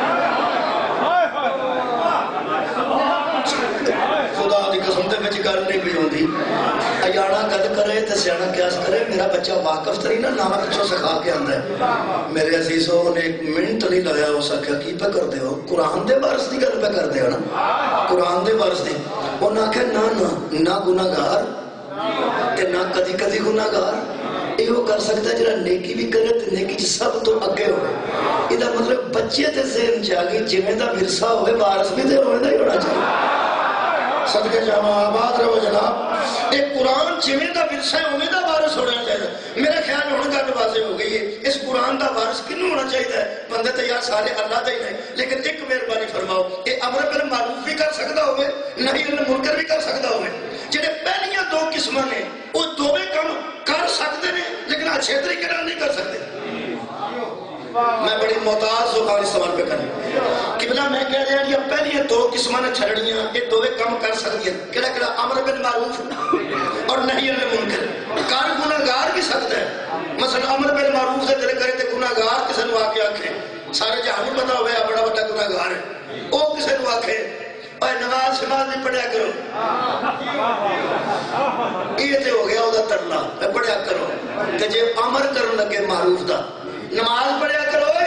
خدا دی قسم تے وچ گل نہیں پئی ہوندی ایانا گل کرے تے سیانا قیاس کرے میرا بچہ واقف تری نا نام پچھوں سکھا کے آندا ہے میرے عزیزوں نے ایک منٹ نہیں لایا ہو سکیا کی پہ کر دے ہو قرآن دے وارث دی گل پہ کر دے ہو نا قرآن دے وارث دی وہ نہ کہ نہ نہ نہ گناہگار تے نہ کدی کدی گناہگار یہ کر سکتا ہے جڑا نیکی بھی کرے تے نیکی چ سب تو اگے ہوئے یہ مطلب بچے تے ذہن چ آ گئی جویں دا ورثہ ہوئے وارث بھی تے ہونا ہی ہونا چاہیے صدقے جاواں آباد رہو جناب ایک قرآن جویں دا ورثہ ہے اوویں دا وارث ہونا چاہیے میرا خیال ہن گل واضح ہو گئی ہے اس قرآن دا وارث کینوں ہونا چاہیے بندے تے یار سارے اللہ دے ہی نے لیکن ایک مہربانی فرماؤ کہ امر بالمعروف بھی کر سکدا ہوئے نہی عن منکر بھی کر سکدا ہوئے جڑے پہلیاں دو قسماں نے وہ دوویں کام کر سکتے ہیں لیکن اچھے طریقے نال نہیں کر سکتے میں بڑی محتاط زبان استعمال پہ کروں قبلہ میں کہہ رہا ہوں یہ پہلی دو قسمیں نے چھڑڑیاں یہ دوے کام کر سکتی ہیں کہڑا کہڑا امر بالمعروف اور نہی عن منکر کار گناہگار بھی سکتا ہے مثلا امر بالمعروف سے دل کرے تے گناہگار کسے نو آ کے آکھے سارے جہان نوں پتہ ہوئے بڑا بڑا گناہگار ہے او کسے نو آکھے اے نماز شماز نہیں پڑھیا کرو یہ تے ہو گیا او دا ترلا پڑھیا کرو تے جے امر کرن لگے معروف دا نماز پڑھیا کرو اے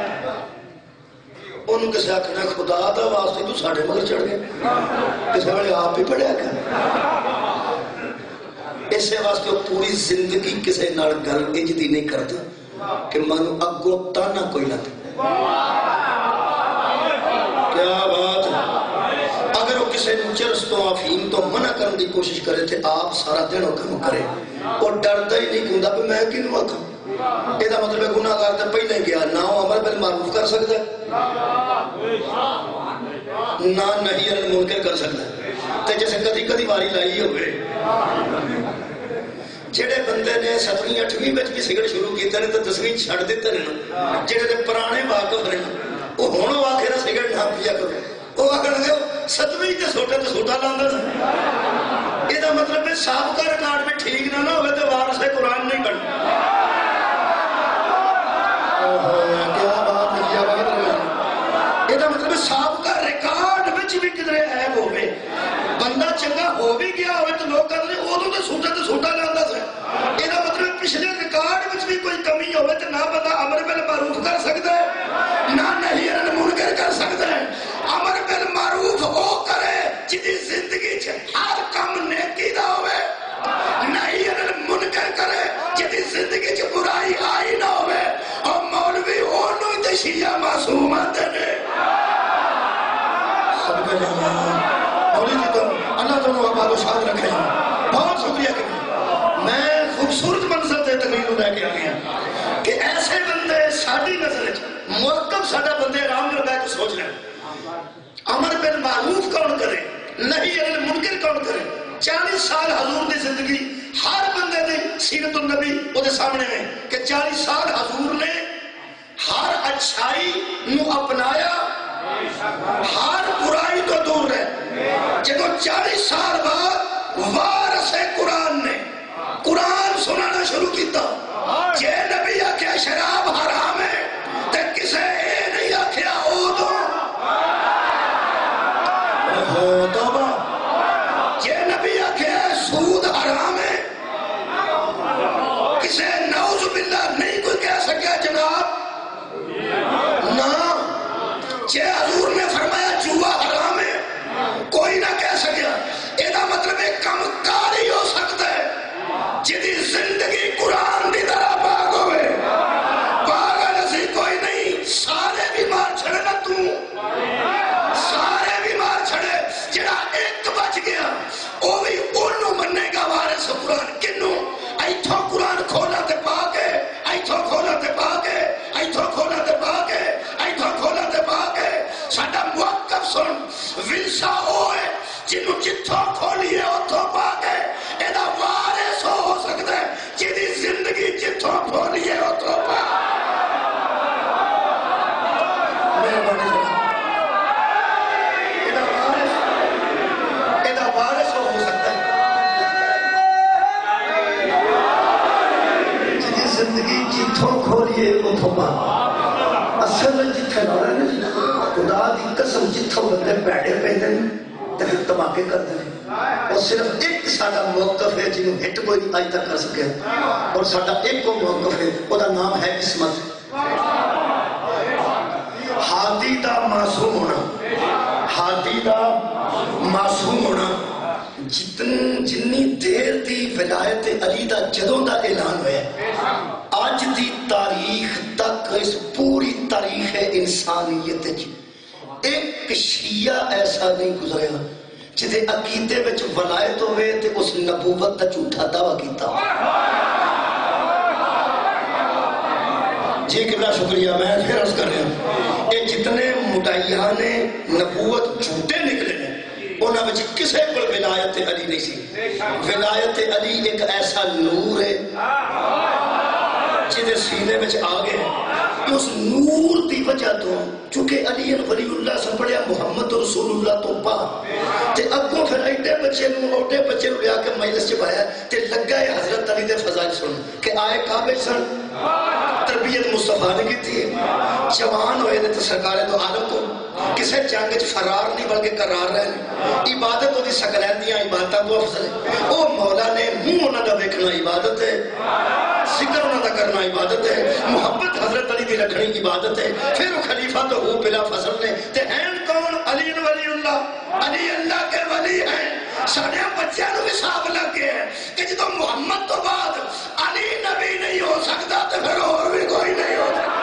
انہوں کسے آکھنا خدا دا واسطے تو ساڑھے مگر چڑھ گئے کسے والے آپ بھی پڑھیا کر اسے واسطے وہ پوری زندگی کسے نال گل اجدی نہیں کرتا کہ مانو اگو تانا کوئی نہ کیا بات اگر وہ کسے چرس تو افیم تو منع کرنے دی کوشش کرے تھے آپ سارا دن وہ کم کرے وہ ڈردا ہی نہیں کہندا پہ میں کینوں آکھاں یہ دا مطلب ہے گناہگار تے پہلے گیا نہ وہ امر بالمعروف کر سکتا ہے نہ نہی عن منکر کر سکتا ہے تے جیسے کدی کدی واری لائی ہوئے جڑے بندے نے ستویں اٹھویں وچ بھی سگرٹ شروع کیتے نے تے دسویں چھڑ دتے نے جڑے تے پرانے واقف نے وہ ہن واقع نہ سگرٹ نہ پیا کرو وہ آکھن گے ستویں تے سوٹا تے سوٹا لاندا سی یہ دا مطلب ہے سابقہ ریکارڈ میں ٹھیک نہ نہ ہوئے تے وارث قرآن نہیں بننا کیا بات ہے کیا بات ہے یہ دا مطلب سابقہ ریکارڈ وچ بھی کدھر عیب ہوے ہو بھی گیا ہوئے تو لوگ کہتے ہیں ادو تو سوٹا تو سوٹا لانا سا. یہ مطلب پچھلے ریکارڈ میں بھی کوئی کمی ہوئے تو نہ بندہ امر بالمعروف کر سکتا ہے نہ نہی عن المنکر کر سکتا ہے. امر بالمعروف وہ کرے جی زندگی چ ہر کام نیکی دا ہوئے, نہی عن المنکر کرے جی زندگی چ برائی آئی نہ ہوئے. اور مولوی اونوں تے شیعہ معصوم آتے نے. صدقہ جانا مولوی جی تو اللہ تعالیٰ آباد و شاد رکھے. بہت شکریہ کہ میں خوبصورت منظر تے تقریر لے کے آ گیا کہ ایسے بندے ساری نظر مرکب ساڈا بندے آرام میں لگا کے سوچ رہے ہیں امر بالمعروف کون کرے نہی عن المنکر کون کرے. چالیس سال حضور دی زندگی ہر بندے دی سیرت النبی وہ دے سامنے میں کہ چالیس سال حضور نے ہر اچھائی نو اپنایا, ہر برائی تو دور رہے. جب چالیس سال بعد وارث قرآن نے قرآن سنانا شروع کیتا, جے نبی آکھیا شراب حرام ہے تے کسے اے نہیں آکھیا او دو توبہ. جے نبی آکھیا سود حرام ہے کسے نعوذ باللہ نہیں کوئی کہہ سکیا جناب نا. جے حضور نے فرمایا جوا حرام ہے کوئی نہ کہہ سکیا. یہ مطلب ایک کم کار ہی ہو سکتا ہے جدی زندگی قرآن دی طرح باغ ہوئے. پاگل اسی کوئی نہیں, سارے بھی مار چھڑے نا تو, سارے بھی مار چھڑے. جڑا ایک بچ گیا وہ بھی انہوں مننے گا وارث قرآن. کنوں ایتھوں قرآن کھولا تے پا کے, ایتھوں کھولا تے پا کے, ایتھوں کھولا تے پا کے, ایتھوں کھولا تے پا کے. ساڈا موقف سن ولسا ہوئے جنوں جتھوں کھولیے اتھوں پا کے ایدا وارث ہو سکتا ہے جدی زندگی جتھوں کھولیے اتھوں پا. میرے بڑے ایدا وارث ایدا وارث ہو سکتا ہے جدی زندگی جتھوں کھولیے اتھوں پا. اصل جتھے لڑے نا خدا دی قسم جتھوں بندے بیٹھے پہنے تو پھر تماکے کر دیں. اور صرف ایک ساڈا موقف ہے جنہوں ہٹ کوئی آج تک کر سکے, اور ساڈا ایک کو موقف ہے وہ دا نام ہے قسمت. ہادی دا معصوم ہونا, ہادی دا معصوم ہونا. جتن جنی دیر دی ولایت علی دا جدوں دا اعلان ہویا آج دی تاریخ تک اس پوری تاریخ انسانیت ایک شیعہ ایسا نہیں گزرے جدے عقیدے وچ ولایت ہوئے تے اس نبوت دا جھوٹا دعویٰ کیتا. جی قبلہ شکریہ. میں پھر عرض کر رہا ہوں یہ جتنے مدعیان نبوت جھوٹے نکلے ہیں انہاں وچ کسے کو ولایت علی نہیں سی. ولایت علی ایک ایسا نور ہے جدے سینے وچ آ گئے. اس نور دی وجہ تو چونکہ علی ولی اللہ سے پڑھیا محمد رسول اللہ تو پا تے اگوں پھر ایڈے بچے نو اوڈے بچے نو لیا کے مجلس چ پایا تے لگا ہے حضرت علی دے فضائل سن کہ آئے کعبے سن تربیت مصطفیٰ نے کی تھی. جوان ہوئے نے تو سرکار تو عالم کو کسے جنگ چ فرار نہیں بلکہ قرار رہے. عبادت وہ سکلین دیاں عبادتاں تو افضل ہے. او مولا نے منہ انہاں دا ویکھنا عبادت ہے, ذکر انہاں دا کرنا عبادت ہے, محبت حضرت علی دی رکھنی عبادت ہے. پھر خلیفہ تو ہو بلا فضل نے تے ہیں کون علی ولی اللہ. علی اللہ کے ولی ہیں. سارے بچیاں نو حساب لگ گئے ہیں کہ جدوں محمد تو بعد علی نبی نہیں ہو سکتا تو پھر اور بھی کوئی نہیں ہو سکتا.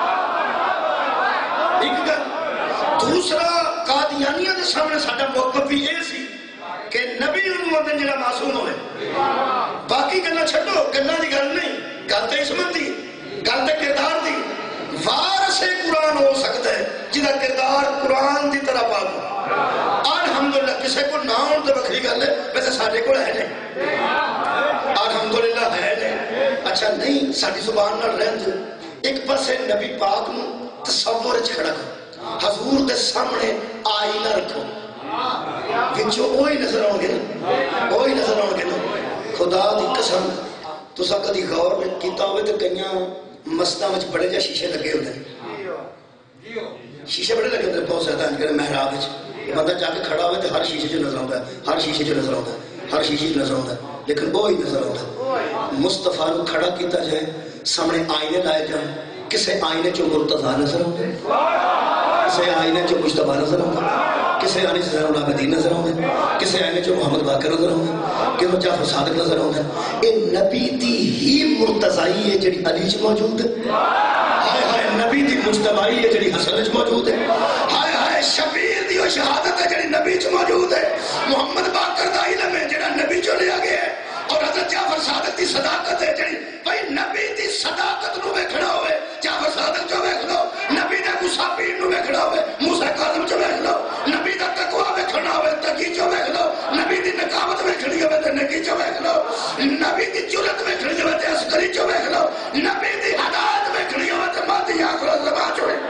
ایک گل دوسرا قادیانیہ دے سامنے ساڈا موقف بھی یہ سی کہ نبی انہوں نے جڑا معصوم ہوئے. باقی گلاں چھڈو, گلاں دی گل نہیں, گل تے عصمت دی, گل تے کردار دی. وارث قرآن ہو سکتا ہے جہاں کردار قرآن دی طرح پاک ہو. الحمدللہ کسی کو نہ ہون تو بکری گل ہے, ویسے سارے کو ہے نہیں الحمدللہ ہے نہیں. اچھا نہیں ساری زبان نہ رہن دو. ایک پاسے نبی پاک نو تصور چ کھڑا کرو, حضور دے سامنے آئینہ رکھو, وچوں وہی نظر آؤ گے نا, وہی نظر آؤ گے نا. خدا دی قسم تساں کدی غور کیتا ہوئے تو کئیاں مسجداں وچ بڑے جا شیشے لگے ہوندے نے, شیشے بڑے لگے ہوندے بہت زیادہ ان کے محراب وچ. بندہ جا کے کھڑا ہوئے تو ہر شیشے جو نظر آتا ہے، ہر شیشے جو نظر آتا ہے، ہر شیشے جو نظر آتا ہے، لیکن وہی نظر آتا ہے۔ مصطفیٰ کو کھڑا کیتا جائے، سامنے آئینے لائے جائیں، کسے آئینے چو مرتضیٰ نظر آتا ہے، کسے آئینے چو مجتبیٰ نظر آتا ہے، کسے آئینے چو زین العابدین نظر آتا ہے، کسے آئینے چو محمد باقر نظر آتا ہے، کسے جعفر صادق نظر آتا ہے۔ یہ نبی دی ہی مرتضائی ہے جڑی علی چ موجود ہے، ہائے ہائے نبی دی مجتبائی ہے جڑی حسن چ موجود ہے، ہائے ہائے شبیر دی وہ شہادت ہے جڑی نبی چ موجود ہے، محمد باقر دا علم ہے جڑا نبی چ لیا گیا ہے، اور حضرت جعفر صادق دی صداقت ہے جڑی بھائی نبی دی صداقت نو ویکھنا ہوئے جعفر صادق جو ویکھ لو، نبی دا مصابین نو ویکھنا ہوئے موسیٰ کاظم جو ویکھ لو، نبی دا تقوی ویکھنا ہوئے تقی جو ویکھ لو، نبی دی نقاوت ویکھنی ہوئے تے نقی جو ویکھ لو، نبی دی جرت ویکھنی ہوئے تے عسکری جو ویکھ لو، نبی دی ہدایت ویکھنی ہوئے تے مادی آخر زبان جو ویکھ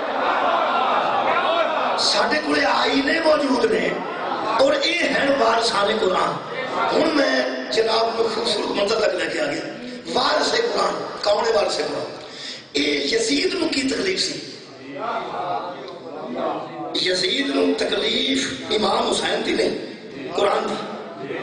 ساڈے کولے آئینے موجود نے اور اے ہیں وارثان قرآن۔ ہن میں جناب کو خوبصورت منظر تک لے کے آ گیا، وارث قرآن کون ہے؟ وارث قرآن اے یزید نو کی تکلیف سی؟ یزید نو تکلیف امام حسین دی نہیں، قرآن دی۔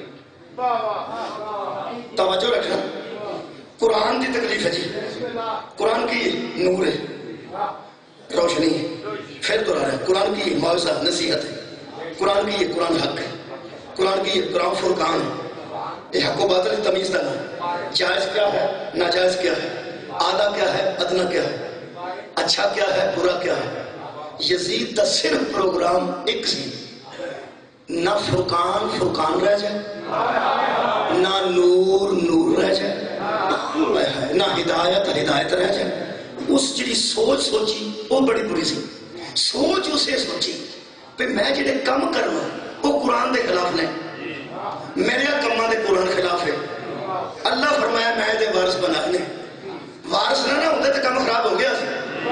توجہ رکھنا، قرآن دی تکلیف ہے جی، قرآن کی نور ہے، روشنی ہے، پھر تو رہا ہے قرآن کی معاوضہ نصیحت ہے، قرآن کی یہ قرآن حق ہے، قرآن کی یہ قرآن فرقان ہے، یہ حق و باطل تمیز کرنا ہے، جائز کیا ہے ناجائز کیا ہے، اعلیٰ کیا ہے ادنا کیا ہے، اچھا کیا ہے برا کیا ہے۔ یزید دا صرف پروگرام ایک سی، نہ فرقان فرقان رہ جائے، نہ نور نور رہ جائے، نہ ہدایت ہدایت رہ جائے۔ اس جڑی سوچ سوچی وہ بڑی بری سی، سوچ اسے سوچی کہ میں جڑے کم کرنا وہ قرآن دے خلاف نے، میرے کماں دے قرآن خلاف ہے۔ اللہ فرمایا میں دے وارث بنا نے، وارث نہ نہ ہوندے تے کم خراب ہو گیا سی۔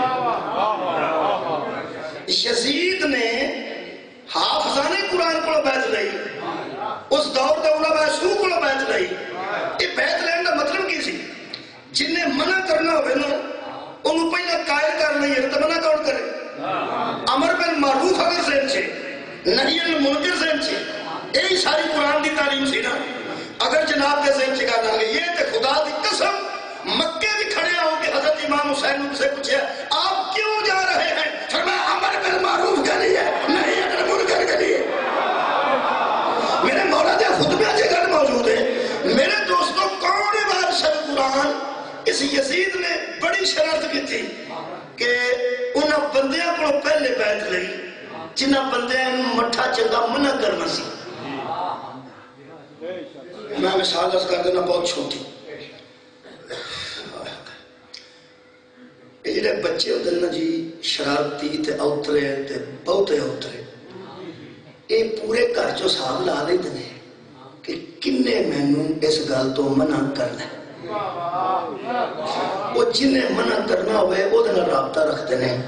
یزید نے حافظان قرآن کو بیعت لئی، اس دور دا علماء سو کو بیعت لئی۔ یہ بیعت لینے کا مطلب کی سی؟ جن نے منع کرنا ہوئے نا انہوں پہلے قائل کر نہیں ہے تو منع کون کرے؟ امر بن معروف اگر ذہن چھے، نہی المنکر ذہن چھے، یہی ساری قرآن دی تعلیم سی نا۔ اگر جناب کے ذہن چھے کرنا گے یہ تے خدا دی قسم مکے بھی کھڑے ہو کہ حضرت امام حسین سے پوچھے آپ کیوں جا رہے ہیں؟ فرمایا امر بن معروف کے لیے نہیں المنکر کے لیے۔ میرے مولا دے خطبہ سے گل موجود ہے۔ میرے دوستوں کون بارش قرآن؟ اس یزید نے بڑی شرارت کی تھی کہ انہاں بندیاں کو پہلے بیعت لئی جنہاں بندیاں مٹھا چنگا منع کرنا سی۔ میں مثال اس کر دینا بہت چھوٹی، یہ جڑے بچے ہوتے ہیں نا جی شرارتی تے اوترے تے بہتے اوترے، یہ پورے گھر چو حساب لا لیندے نے کہ کنے مینوں اس گل تو منع کرنا ہے۔ وہ جنہیں منع کرنا ہوئے وہ دن رابطہ رکھتے ہیں،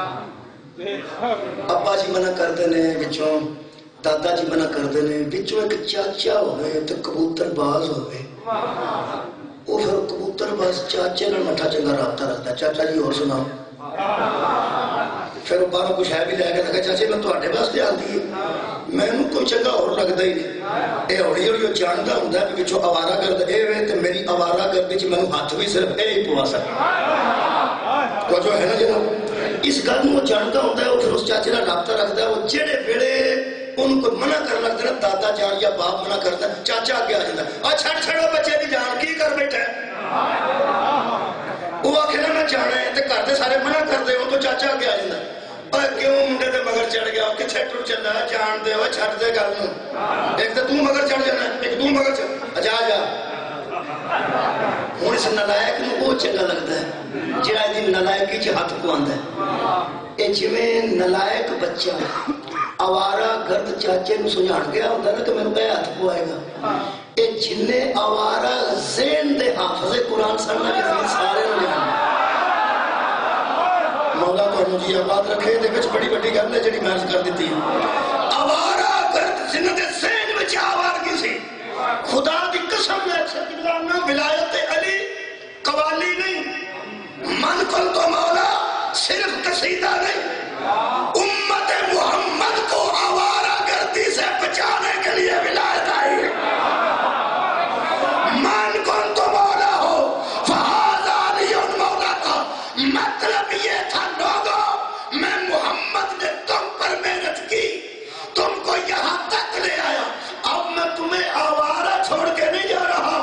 ابا جی منع کرتے ہیں بچوں، دادا جی منع کرتے ہیں بچوں، ایک چاچا ہوئے تو کبوتر باز ہوئے، وہ پھر کبوتر باز چاچے نے مٹھا چنگا رابطہ رکھتا ہے، چاچا جی اور سناؤ، پھر وہ باہر کچھ ہے بھی لے کے چاچے میں تواڈے واسطے آندی ہے، مینوں کوئی چنگا اور لگتا ہی نہیں۔ یہ ہولی ہولی وہ جانتا ہوں کہ پچھو آوارہ گرد اے وے تے میری آوارہ گردی چ مینوں ہاتھ بھی صرف اے ہی پوا سکتا کو جو ہے نا جناب، اس گل وہ جانتا ہوتا ہے، وہ پھر اس چاچے کا رابطہ رکھتا ہے۔ وہ جہے ویلے ان کو منع کر لگتا ہے دادا جان یا باپ منع کرتا ہے، چاچا آگے آ جاتا ہے، اور چھڑ چھڑو بچے کی جان کی کر بیٹھا ہے، وہ آخر میں جانا ہے تو گھر دے سارے منع کرتے ہو تو چاچا آگے آ جاتا ہے، اور کیوں منڈے تے مگر چڑھ گیا کتنے ٹر چلا ہے، جان دے ہو چھڑ دے گل نو، ایک تو تو مگر چڑھ جانا ایک تو مگر چڑھ جا جا۔ ہوں اس نلائک نو وہ چنگا لگتا ہے جہاں دی نلائکی چ ہاتھ پواندا ہے۔ یہ جویں نلائک بچہ آوارہ گرد چاچے نو سمجھان گیا ہوندا نا کہ مینوں اے ہاتھ پوائے گا، اے جنے آوارہ ذہن دے حافظ قرآن سن نہ کہ سارے نو جان مولا تو مجھے آباد رکھے دے وچ بڑی بڑی گل ہے جڑی میں عرض کر دیتی ہے۔ آوارہ گرد جنہاں دے ذہن وچ آوارگی سی، خدا دی قسم ہے سیدنا ولایت علی قوالی نہیں، من کن تو مولا صرف قصیدہ نہیں، امت محمد کو آوارہ گردی سے بچانے کے لیے ولایت آئی ہے۔ من کن تو مولا ہو فہذا علی مولا کا مطلب یہ تھا لوگوں میں محمد نے تم پر محنت کی، تم کو یہاں تک لے آیا، اب میں تمہیں آوارہ چھوڑ کے نہیں جا رہا۔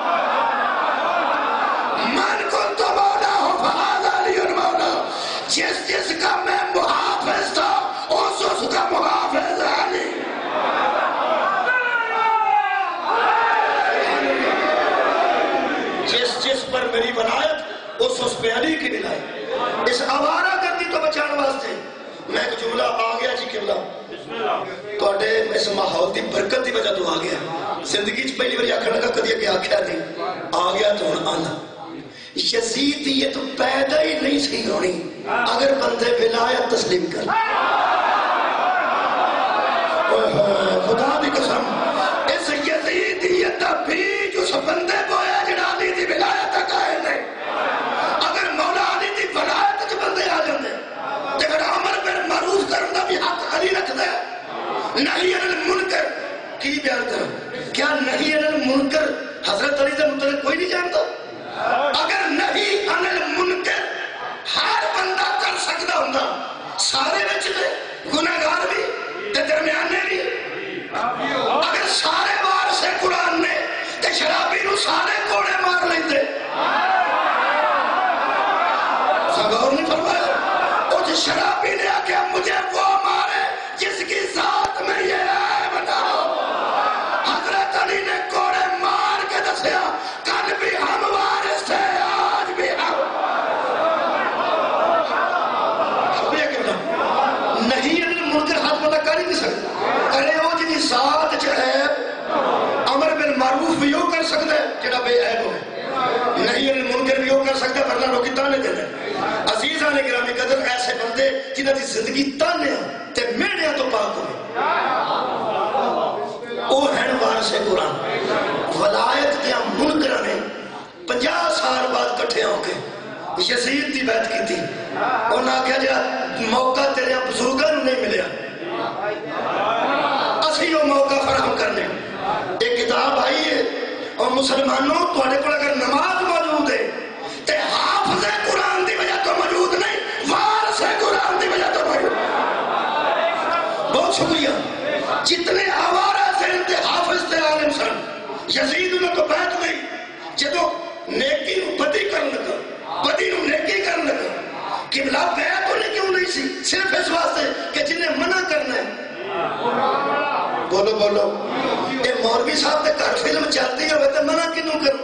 من کن تو مولا ہو فہذا علی مولا، جس جس کا میں محافظ تھا اس اس کا محافظ علی۔ جس جس پر میری ولایت اس اس پہ علی کی ولایت۔ اس آوارہ گردی تو بچان واسطے میں ایک جملہ آ گیا جی قبلہ توڑے اس ماحول دی برکت دی وجہ تو آ گیا، زندگی چ پہلی باری آکھن لگا کدی اگے آکھیا نہیں، آ گیا تو ہن آنا۔ یزید یہ تو پیدا ہی نہیں سی ہونی اگر بندے ولایت تسلیم کر۔ خدا دی قسم اس یزیدیت دا بیج اس بندے کو ہے جڑا علی دی ولایت تک آئے نہیں۔ اگر مولا علی دی ولایت چ بندے آ جاندے تے پھر امر بالمعروف کرن دا بھی حق علی رکھدا ہے، نہی عن المنکر کی بیان کر؟ کیا نہی عن المنکر حضرت علی دے متعلق کوئی نہیں جانتا؟ اگر نہی عن المنکر ہر بندہ کر سکتا ہوں سارے بچ دے گناہگار بھی تے درمیانے بھی، اگر سارے وار سے قرآن نے تے شرابی نو سارے کوڑے مار لیں دے، غور نہیں فرمایا؟ وہ جس شرابی نے آکھا مجھے وہ مارے جس کی ذات میں یہ عیب نہ ہو، حضرت علی نے کوڑے مار کے دسیا کل بھی ہم وارث تھے آج بھی ہم۔ نہیں المنکر ہاتھ بندہ کر ہی نہیں سکتا، کرے وہ جنی ذات چ عیب، امر بالمعروف بھی وہ کر سکتا ہے جڑا بے عیب ہوئے، نہیں المنکر بھی وہ کر سکتا ہے ورنہ لوگ تانے دینا ہے۔ عزیزاں نے گرامی قدر ایسے بندے جنہاں دی زندگی تانے تے میڑیاں تو پاک ہوئے وہ ہیں وارث قرآن۔ ولایت دیا منکراں نے پنجاہ سال بعد کٹھے ہو کے یزید دی بیعت کی تھی، انہاں آکھیا جا موقع تیرے بزرگاں نوں نہیں ملیا، اسی وہ موقع فراہم کرنے۔ ایک کتاب آئی ہے اور مسلمانوں تواڈے کول اگر نماز موجود ہے تے حافظ قرآن دی وجہ تو موجود نہیں، وارث قرآن دی وجہ تو موجود۔ بہت شکریہ جتنے آوارہ ذہن تے حافظ تے عالم سن، یزید انہوں تو بیعت نہیں، جدو نیکی نو بدی کرن لگا، بدی نو نیکی کرن لگا، قبلہ بیعت انہیں کیوں نہیں سی؟ صرف اس واسطے کہ جنہیں منع کرنا ہے۔ بولو بولو اے مولوی صاحب تے گھر فلم چلتی ہوئے تے منع کیوں کروں؟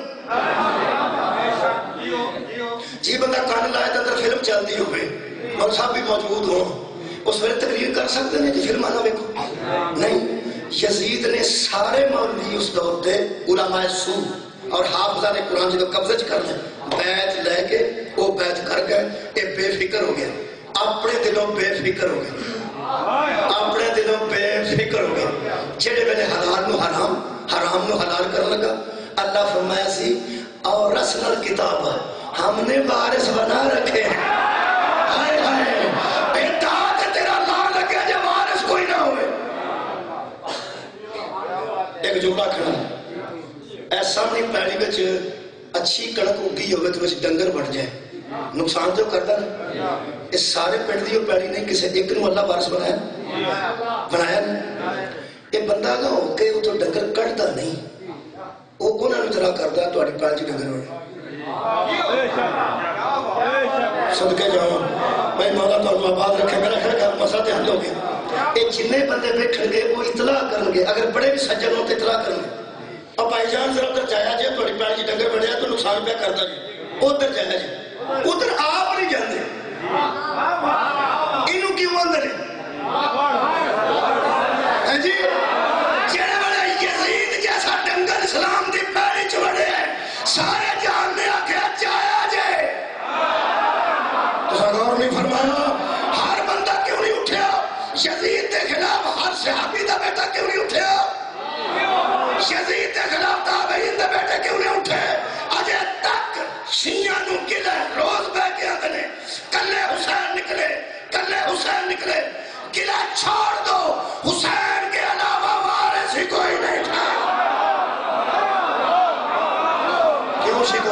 جی بندہ کان لائے تے اندر فلم چلتی ہوئے اور صاحب بھی موجود ہوں اس وقت تقریر کر سکتے ہیں کہ فلم آنا دیکھو؟ نہیں۔ یزید نے سارے مولوی اس دور دے علماء سو اور حافظہ نے قرآن جدو قبضہ کر لیں بیعت لے کے وہ بیعت کر گئے، اے بے فکر ہو گیا، اپنے دلوں بے فکر ہو گیا، اپنے دلوں بے فکر ہو گیا۔ جڑے ویلے حلال نو حرام حرام نو حلال کر لگا، اللہ فرمایا سی اور رسل الکتاب ہم نے وارث بنا رکھے ہیں۔ ہائے ہائے بیٹا تیرا لا لگے جب وارث کوئی نہ ہوئے۔ ایک جملہ کھڑا ایسا نہیں پیڑی بچ اچھی کڑک اگی ہوگی تو بچ ڈنگر بڑھ جائے نقصان تو کرتا نہیں۔ اس سارے پنڈ دی پیڑی نہیں کسی ایک نو اللہ وارث بنایا بنایا نہیں۔ یہ بندہ گا ہو کے وہ تو ڈنگر کڑتا نہیں، وہ کونہ نو ترا کرتا تو اڑی پال جی ڈنگر ہوئے۔ صدقے جاؤں میں مولا تو آباد رکھے، میرا خیر کہ مسئلہ تے حل ہو گیا۔ یہ جنہیں بندے بیٹھن گے وہ اطلاع کرن گے، اگر بڑے بھی سجن ہوں تو اطلاع کرن گے۔ اب بھائی جان ذرا ادھر جایا جائے تو پیر جی ڈنگر بڑھیا تو نقصان پہ کرتا جی، ادھر جایا جائے، ادھر آپ نہیں جاندے، انہوں کیوں اندر ہے جی؟ جڑے بڑے یزید جیسا ڈنگر اسلام دی پیڑی چ وڑے سارے جان نے آکھیا جایا جائے، تو غور نہیں فرمایا ہر بندہ کیوں نہیں اٹھیا؟ یزید کے خلاف ہر صحابی دا بیٹا کیوں نہیں اٹھیا؟ یزید کے خلاف تابعین دے بیٹے کیوں نہیں اٹھے؟ اجے تک شیعہ نو قلعہ روز بہ کے آندے نے کلے حسین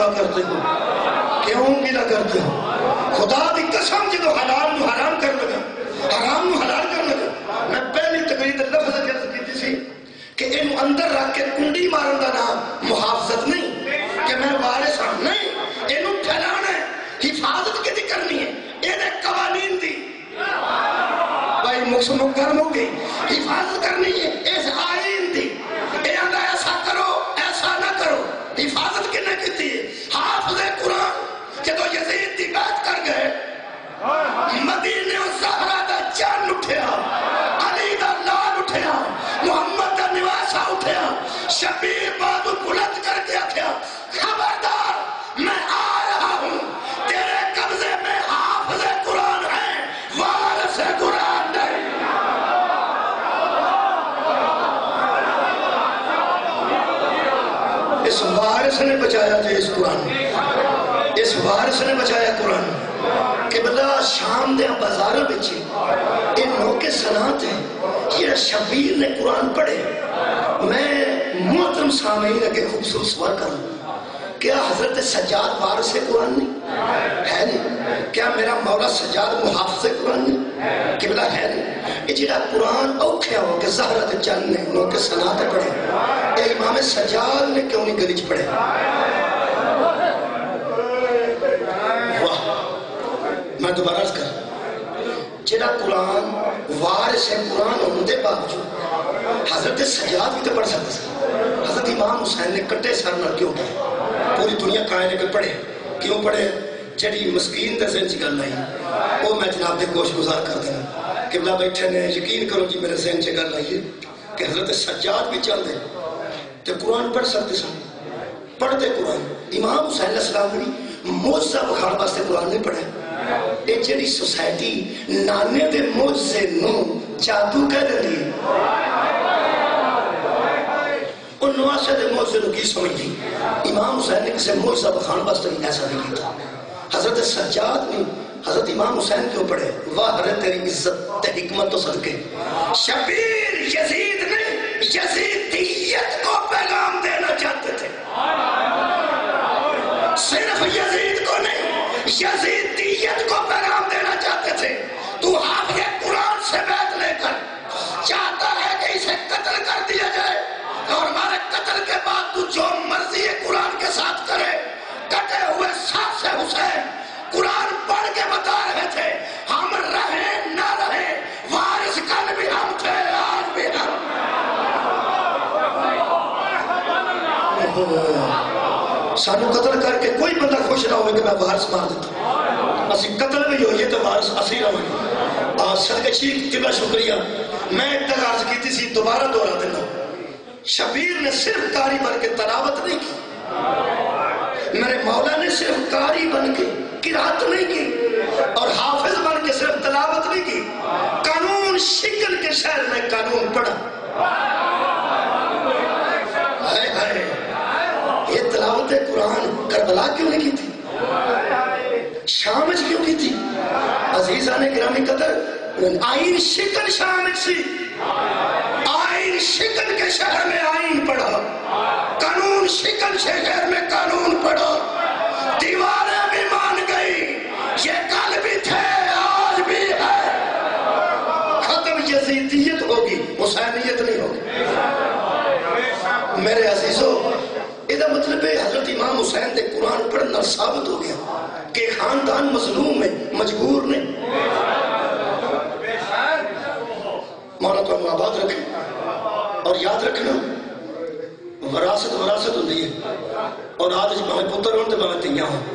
گلا کرتے ہو؟ کیوں گلا کرتے ہو؟ خدا دی قسم جدو حلال نو حرام کر لگا، حرام نو حلال کر لگا، میں پہلی تقریر لفظ عرض کی تھی کہ انو اندر رکھ کے کنڈی مارن دا نام محافظت نہیں کہ میں وارث ہوں، نہیں، انو پھیلانا ہے، حفاظت کی دی کرنی ہے، یہ قوانین دی بھائی مقصد گرم ہو گئی، حفاظت کرنی ہے اس آئین دی، اے اندر ایسا کرو ایسا نہ کرو، حفاظت کی نہ کیتی ہے۔ حافظ قرآن جدو یزید دی بات کر گئے، مدینے و زہرہ دا جان اٹھیا، علی دا لال اٹھیا، محمد دا نواسا اٹھیا، شبیر بادو بلند کر کے آکھیا خبردار میں آ رہا ہوں، تیرے قبضے میں حافظ قرآن ہے، وارث قرآن نہیں۔ اس وارث نے بچایا تھے اس قرآن، اس وارث نے بچایا قرآن کہ بلا شام دے بازارہ بچے ان موقع صنعت ہے۔ یہ شبیر نے قرآن پڑھے۔ میں محترم سامعین کے خوبصورت سوال کروں، کیا حضرت سجاد وارث قرآن نہیں ہے؟ نہیں۔ کیا میرا مولا سجاد محافظ قرآن نہیں؟ کہ بلا ہے نہیں۔ یہ جڑا قرآن اوکھیا ہو کہ زہرت چند نے موقع صنعت پڑھے، اے امام سجاد نے کیوں نہیں گلیچ پڑھے؟ میں دوبارہ عرض کر جڑا قرآن وارث قرآن ہونے دے باوجود حضرت سجاد بھی تو پڑھ سکتے تھے۔ حضرت امام حسین نے کٹے سر نہ کیوں پڑھے؟ پوری دنیا کائنے کے پڑھے کیوں پڑھے؟ جڑی مسکین دے ذہن چ گل آئی وہ میں جناب دے گوش گزار کر دینا کہ بلا بیٹھے نے یقین کرو جی میرے ذہن چ گل آئی کہ حضرت سجاد بھی چل دے تو قرآن پڑھ سکتے سن، پڑھتے قرآن۔ امام حسین علیہ السلام بھی موجزہ بخار واسطے قرآن نہیں پڑھے۔ اے جڑی سوسائٹی نانے دے موجزے نو جادو کہہ دے دی، اور نواسے دے موجزے نو کی سمجھ دی؟ امام حسین نے کسے موجزہ بخار واسطے نہیں ایسا نہیں کیتا۔ حضرت سجاد نے حضرت امام حسین کیوں پڑھے؟ واہ رے تیری عزت تے حکمت تو صدقے۔ شبیر یزید نے یزیدیت کو پیغام دینا چاہتے تھے، صرف یزید کو نہیں، یزیدیت کو پیغام دینا چاہتے تھے۔ تو حافظ قرآن سے بیعت لے کر چاہتا ہے کہ اسے قتل کر دیا جائے، اور ہمارے قتل کے بعد تو جو مرضی قرآن کے ساتھ کرے۔ کٹے ہوئے سر سے حسین قرآن پڑھ کے بتا رہے تھے ہم رہے نہ رہے وارث کل بھی ہم تھے آج بھی ہم۔ سانو قتل کر کے کوئی بندہ خوش نہ ہوئے کہ میں وارث مار دیتا ہوں، اسی قتل بھی ہوئیے تو وارث اسی رہے۔ آج صدقہ شیخ تبا شکریہ، میں ایک تک عرض کی تھی دوبارہ دورہ دینا، شبیر نے صرف قاری بن کے تلاوت نہیں کی، میرے مولا نے صرف قاری بن کے قرات نہیں کی، اور حافظ بن کے صرف تلاوت نہیں کی، قانون شکل کے شہر میں قانون پڑھا۔ ہائے ہائے، یہ تلاوت قرآن کربلا کیوں نہیں کی تھی؟ شامج کیوں کی تھی؟ عزیزان گرامی قدر، آئین شکل شامج سی، آئین شکل کے شہر میں آئین پڑھا، قانون شکل شہر میں قانون پڑھا، دیواریں بھی مان گئی یہ کل بھی تھے آج بھی ہے۔ ختم یزیدیت ہوگی، حسینیت نہیں ہوگی۔ میرے عزیزوں، یہ مطلب ہے حضرت امام حسین دے قرآن پڑھنا ثابت ہو گیا کہ خاندان مظلوم ہے، مجبور نہیں۔ مولا تو ہم آباد رکھیں اور یاد رکھنا وراثت وراثت ہوتی ہے، اور آج ہمیں پتر ہوتے ہمیں تیاں ہوں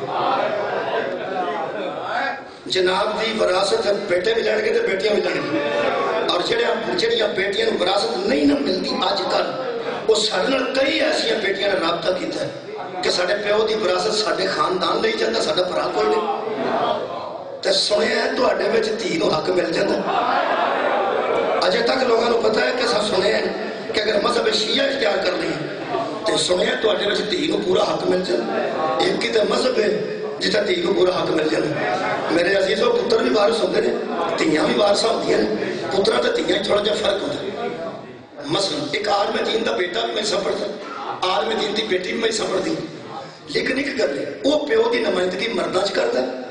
جناب دی وراثت بیٹے بھی لڑ گئے تو بیٹیاں بھی لڑ گئے، اور جڑیاں بیٹیاں وراثت نہیں نہ ملتی آج کل وہ سارے کئی ایسی بیٹیاں نے رابطہ کیتا ہے کہ سارے پیو دی وراثت سارے خاندان لے جاتا، سارا بھرا کوئی نہیں۔ تو سنے ہیں تو اڈے میں تین حق مل جاتا، اجے تک لوگوں کو پتا ہے کہ سب سنے ہیں کہ اگر مذہب شیعہ اختیار کر لی تو سنے ہیں تو اڈے میں تین پورا حق مل جاتا۔ ایک کی تو مذہب ہے جتنا تین کو پورا حق مل جاتا۔ میرے عزیزوں، پتر بھی وارث ہوتے ہیں، تیاں بھی وارثہ ہوتی ہیں، پترا تو تیاں تھوڑا جہا فرق ہوتا ہے۔ مثلا ایک عالم دین دا بیٹا بھی میں سفر تھا، عالم دین دی بیٹی بھی میں سفر دی، لیکن ایک گل ہے وہ پیو کی نمائندگی مرداں چ کرتا ہے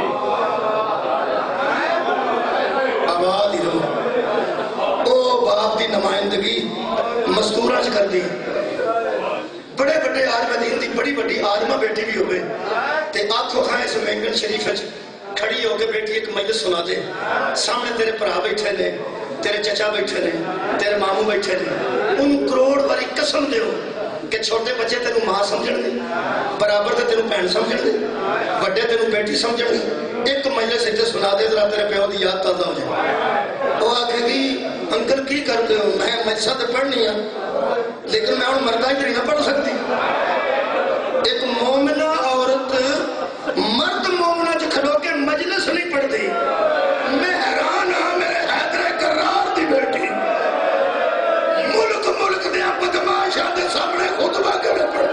آواز ہی رہو وہ باپ کی نمائندگی مزدوراں چ کرتی بڑے بڑے عالم دین دی بڑی بڑی عالمہ بیٹی بھی ہوئے تے آنکھوں کھائیں اس مینگن شریف کھڑی ہو کے بیٹی ایک مجلس سنا دے سامنے تیرے پرا بیٹھے نے تیرے چچا بیٹھے نے تیرے ماموں بیٹھے نے ان کروڑ والی قسم دیو کہ چھوٹے بچے تینوں ماں سمجھن دے برابر تے تینوں بہن سمجھن دے بڑے تینوں بیٹی سمجھن دے ایک مجلس اتنے سنا دے ذرا تیرے پیو دی یاد تازہ ہو جائے وہ آکھے گی انکل کی کرتے ہو میں مجلسہ تے پڑھنی ہاں لیکن میں ان مردہ ہی نہیں پڑھ سکتی ایک مومنہ عورت مرد مومنہ جو کھلو کے مجلس نہیں پڑھتی میں حیران ہاں میرے حیدر کرار دی بیٹی ملک ملک دیا بدماشاں دے سامنے خطبہ کرے پڑھ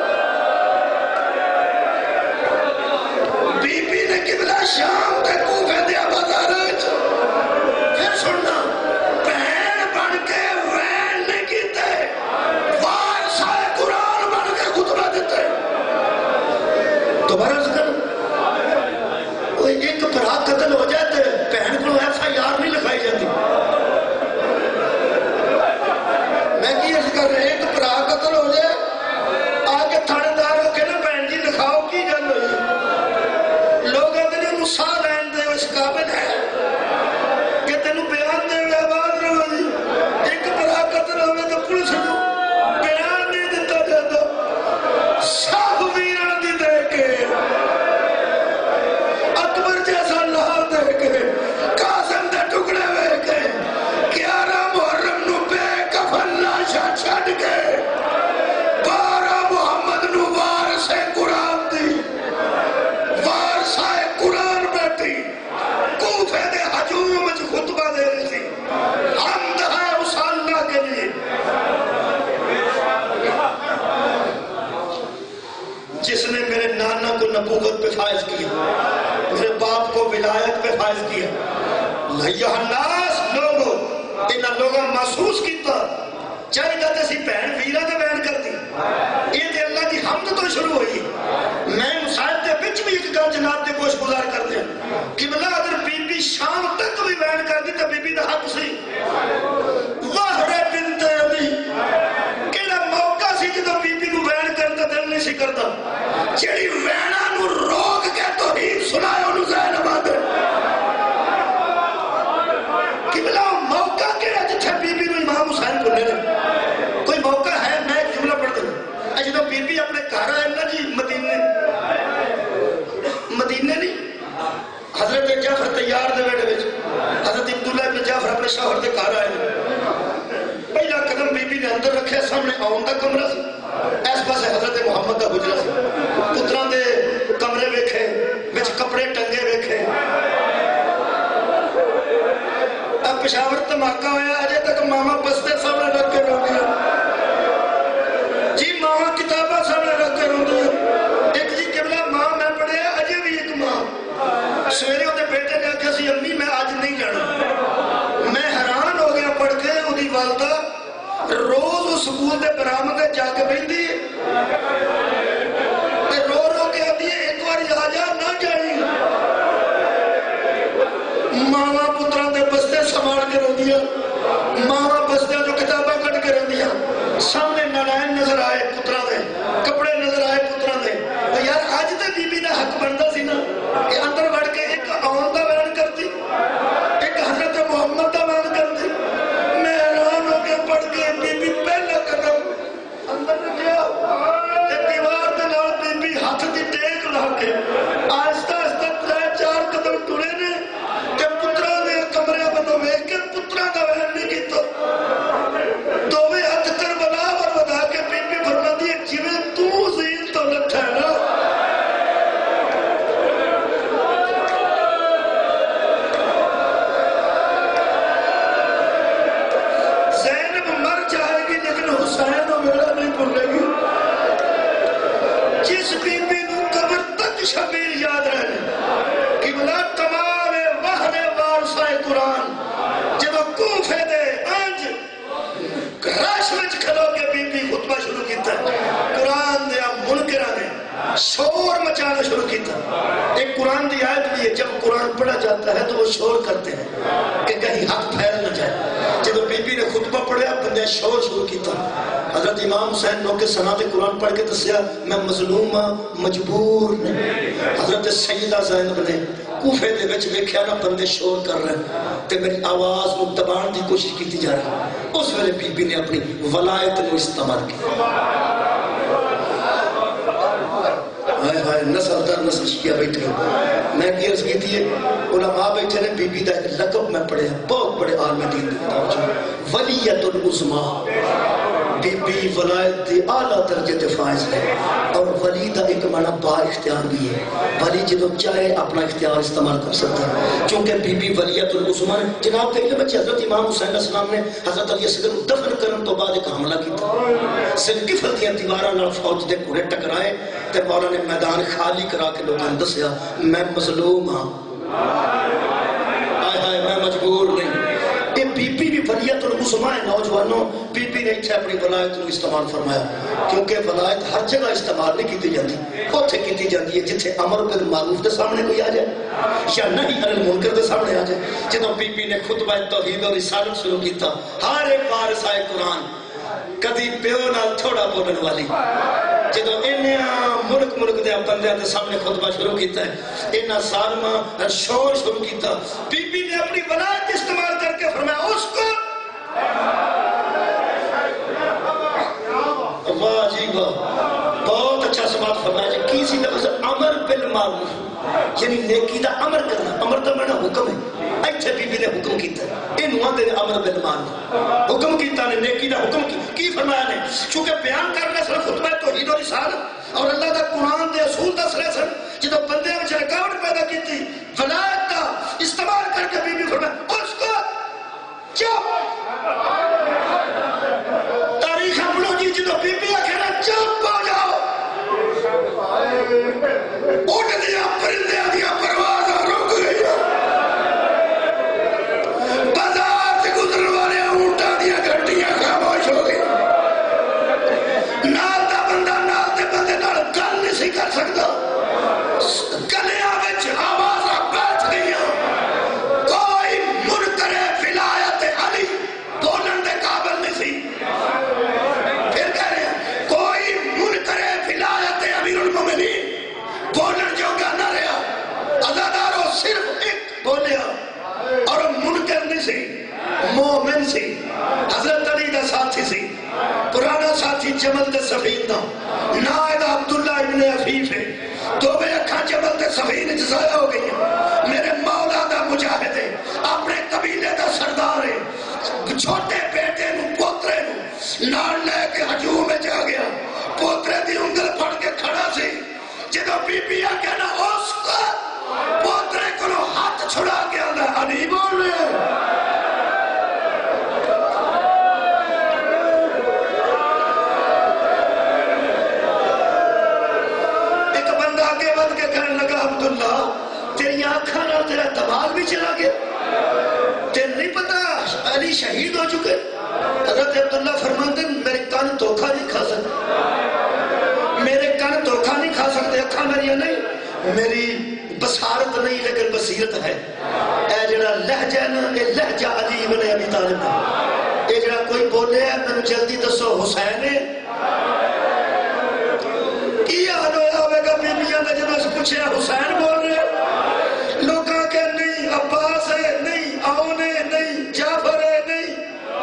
بی بی نے قبلہ شام تے کوفے دیا بازار پھر سننا بہن بن کے وین نہیں کیتے وارثہ قرآن بن کے خطبہ دیتے دوبارہ ذکر کوئی ایک بھرا قتل ہو جائے تو بہن کو ایسا یار نہیں لکھائی جاتی میں کی اس کر رہے ایک بھرا قتل ہو جائے آگے تھانے دار ہو کے نا بہن جی لکھاؤ کی گل ہوئی لوگ اگر انہوں ساہ لین دے اس قابل ہے کہ تینوں بیان دے ہوئے آواز رہو جی ایک بھرا قتل ہوئے تو پولیس کو بیان نہیں دیتا جاتا سب ویران دی دے کے اکبر جیسا لاہر دے کے قاسم دے ٹکڑے ہوئے کے گیارہ محرم نو بے کفن لاشا چھڑ کے بارہ محمد نو وارث قرآن دی وارثہ قرآن بیٹی کوفے دے ہجوم وچ خطبہ دے رہی تھی حمد ہے اس اللہ کے لیے جس نے میرے نانا کو نبوت پہ فائز کیا میرے باپ کو ولایت پہ فائز کیا لئیہ الناس لوگوں انہا لوگوں محسوس کیتا چاہے جاتے سی بہن ویرہ دے بیان کرتی یہ دے اللہ کی حمد تو شروع ہوئی میں مسائل دے بچ بھی ایک گل جناب دے گوش گزار کر دیں کہ بلا اگر بی بی شام تک بھی بیان کر دی تو بی بی دا حق سی وحر بنت علی کیڑا موقع سی جدو بی بی کو بیان کرتا دل نہیں سی کرتا جیڑی وینا نو روک کے تو ہی سنائے انہوں زینب آدھے کہ بلا موقع کیڑا جتھے بی بی نو امام حسین کو لے لے کوئی موقع ہے میں ایک جملہ پڑھ دوں جدو بی بی اپنے گھر آئے نا جی مدینے مدینے نہیں حضرت جعفر تیار دے بیٹے وچ حضرت عبداللہ ابن جعفر اپنے شوہر دے گھر آئے پہلا قدم بی بی نے اندر رکھے سامنے آن دا کمرہ سی ایس پاس حضرت محمد دا حجرہ سی پتران دے کمرے ویکھے وچ کپڑے ٹنگے ویکھے اب پشاور دھماکہ ہویا اجے تک ماما بستے سامنے رکھ کے رو دیا جی ماما کتابہ سامنے رکھ کے رو دیا ایک جی قبلہ ماں میں پڑھے اجے بھی ایک ماں سویرے ہوتے بیٹے نے آکھا سی امی میں آج نہیں جانا میں حیران ہو گیا پڑھ کے اُدھی والدہ روز اس سکول دے برامدے جا کے بیٹھی رو رو کے آتی ہے ایک بار آ جا نہ جائیں ماما پتران دے بستے سنبھال کے رو دیا ماما بستے جو کتابیں کٹ کے رو دیا سامنے نالائن نظر آئے پتران دے کپڑے نظر آئے پتران دے تو یار آج تے بی بی دا حق بنتا سی نا کہ اندر بڑھ کے ایک آن دا بیان کرتی ایک حضرت محمد دا بیان کرتی میں حیران ہو کے پڑھ کے بی بی پہلا قدم اندر گیا دیوار دے نال بی بی ہاتھ دی ٹیک لا کے آہستہ آہستہ ترے چار قدم ٹرے نے کہ پترا نے کمرے بندو ویکھ کے پترا دا بیان نہیں کیتا دوویں ہاتھ کربلا ور ودا کے بی بی فرما دی جویں تو زین تو لٹھا ہے نا زینب مر جائے گی لیکن حسین و میرا نہیں بھولے گی جس بی بی نو قبر تک شبیر یاد رہنے کہ بلا کمال وحر وارثہ قرآن جب کوفے دے انج راش وچ کھلو کے بی بی خطبہ شروع کیتا قرآن دے منکراں نے شو بچانا شروع کیا. ایک قرآن کی آیت بھی ہے، جب قرآن پڑھا جاتا ہے تو وہ شور کرتے ہیں کہ کہیں حق پھیل نہ جائے. جب بی بی نے خطبہ پڑھا بندے شور شروع کیا. حضرت امام حسین نو کے سنات قرآن پڑھ کے دسیا میں مظلوم ہاں مجبور نہیں. حضرت سیدہ زینب نے کوفے دے وچ ویکھیا نا بندے شور کر رہے ہیں تے میری آواز کو دبان دی کوشش کی جا رہی. اس ویلے بی بی نے اپنی ولایت کو استعمال کیا. ہائے ہائے نسل در نسل شیعہ بیٹھے میں کی عرض کی تھی علماء بیٹھے نے بی بی دا ایک لقب میں پڑھے بہت بڑے عالم دین ولیت العظمیٰ. بی بی ولایت دی اعلیٰ درجے تے فائز ہے اور ولی دا ایک معنی با اختیار بھی ہے. ولی جدو چاہے اپنا اختیار استعمال کر سکتا ہے چونکہ بی بی ولیت العظمیٰ. جناب کے علم حضرت امام حسین علیہ السلام نے حضرت علی اصغر کو دفن کرنے تو بعد ایک حملہ کیا. ذوالفقار دیاں دیواراں نال فوج دے گھوڑے ٹکرائے تے مولا نے میدان خالی کرا کے لوگوں نے دسیا میں مظلوم ہاں آئے ہائے میں مجبور نہیں. یہ بی بی بھی ولیت العظمیٰ ہے. نوجوانوں بی بی نے اتنے اپنی ولایت کو استعمال فرمایا کیونکہ ولایت ہر جگہ استعمال نہیں کی جاتی. اتنے کی جاتی ہے جتنے امر بالمعروف کے سامنے کوئی آ جائے یا نہیں عن المنکر کے سامنے آ جائے. جب بی بی نے خطبہ توحید اور رسالت شروع کیا ہر ایک وارث آئے قرآن کدی پیو نال تھوڑا بولن والی جدو انہاں ملک ملک دے بندیاں دے سامنے خطبہ شروع کیتا ہے انہاں سالمہ شور شروع کیتا. بی بی نے اپنی ولایت استعمال کر کے فرمایا اس کو واہ جی واہ بہت اچھا سماعت فرمایا جی کی سی لفظ امر بالمعروف یعنی نیکی دا امر کرنا. امر دا معنی حکم ہے. ایتھے بی بی نے حکم کیتا ہے انہاں دے امر بالمعروف حکم کیتا نے نیکی دا حکم کی فرمایا نے چونکہ بیان کرنا صرف خطبہ توحید و رسالت اور اللہ دا قرآن دے اصول دس رہے سن. جدو بندے میں رکاوٹ پیدا کی تھی ولایت کا استعمال کر کے بی بی فرمایا اس کو چپ. تاریخ اپنو جی جدو بی بی آخر چپ ہو جاؤ اٹھ دیا پرندے دیا پرواز رک گئی. بازار سے گزرنے والے اونٹا دیا گھٹیاں خاموش ہو گئی. نال دا بندہ نال دے بندے نال گل نہیں سی کر سکتا. گلیاں وچ آوازاں بیٹھ گئیاں. کوئی منکر ولایت علی بولن دے قابل نہیں سی. پھر کہہ رہے ہیں کوئی منکر ولایت امیر المومنین بولن جوگا نہ رہا. عزادارو صرف ایک بولیا اور منکر نہیں سی مومن سی. حضرت علی دا ساتھی سی پرانا ساتھی جمل دے سفین دا نائد عبداللہ ابن عفیف ہے. دو بے اکھاں جمل دے سفین ضائع ہو گئی. میرے مولا دا مجاہد ہے اپنے قبیلے دا سردار ہے. چھوٹے بیٹے نو پوترے نو نال لے کے ہجوم میں جا گیا. پوترے دی انگل پڑ کے کھڑا سی. جدو بی بی آ کے نا اس کو پوترے کو ہاتھ چھڑا کے آدھا علی بول رہے ہیں. ایک بندہ آگے بڑھ کے کہنے لگا عبداللہ تیری آنکھاں نال تیرا دماغ بھی چلا گیا تیرے نہیں پتا علی شہید ہو چکے. حضرت عبداللہ فرماتے میرے کان دھوکھا نہیں کھا سکتے میرے کان دھوکھا نہیں کھا سکتے. اکھاں میری نہیں میری بصارت نہیں لیکن بصیرت ہے. اے جڑا لہجہ نا اے لہجہ علی ابن ابی طالب ہے. اے جڑا کوئی بولے ہے میں جلدی دسو حسین ہے کی حال ہویا ہوئے گا بیبیاں نے جب اس پوچھے حسین بول رہے لوگاں کہ نہیں عباس ہے نہیں آؤن ہے نہیں جعفر ہے نہیں.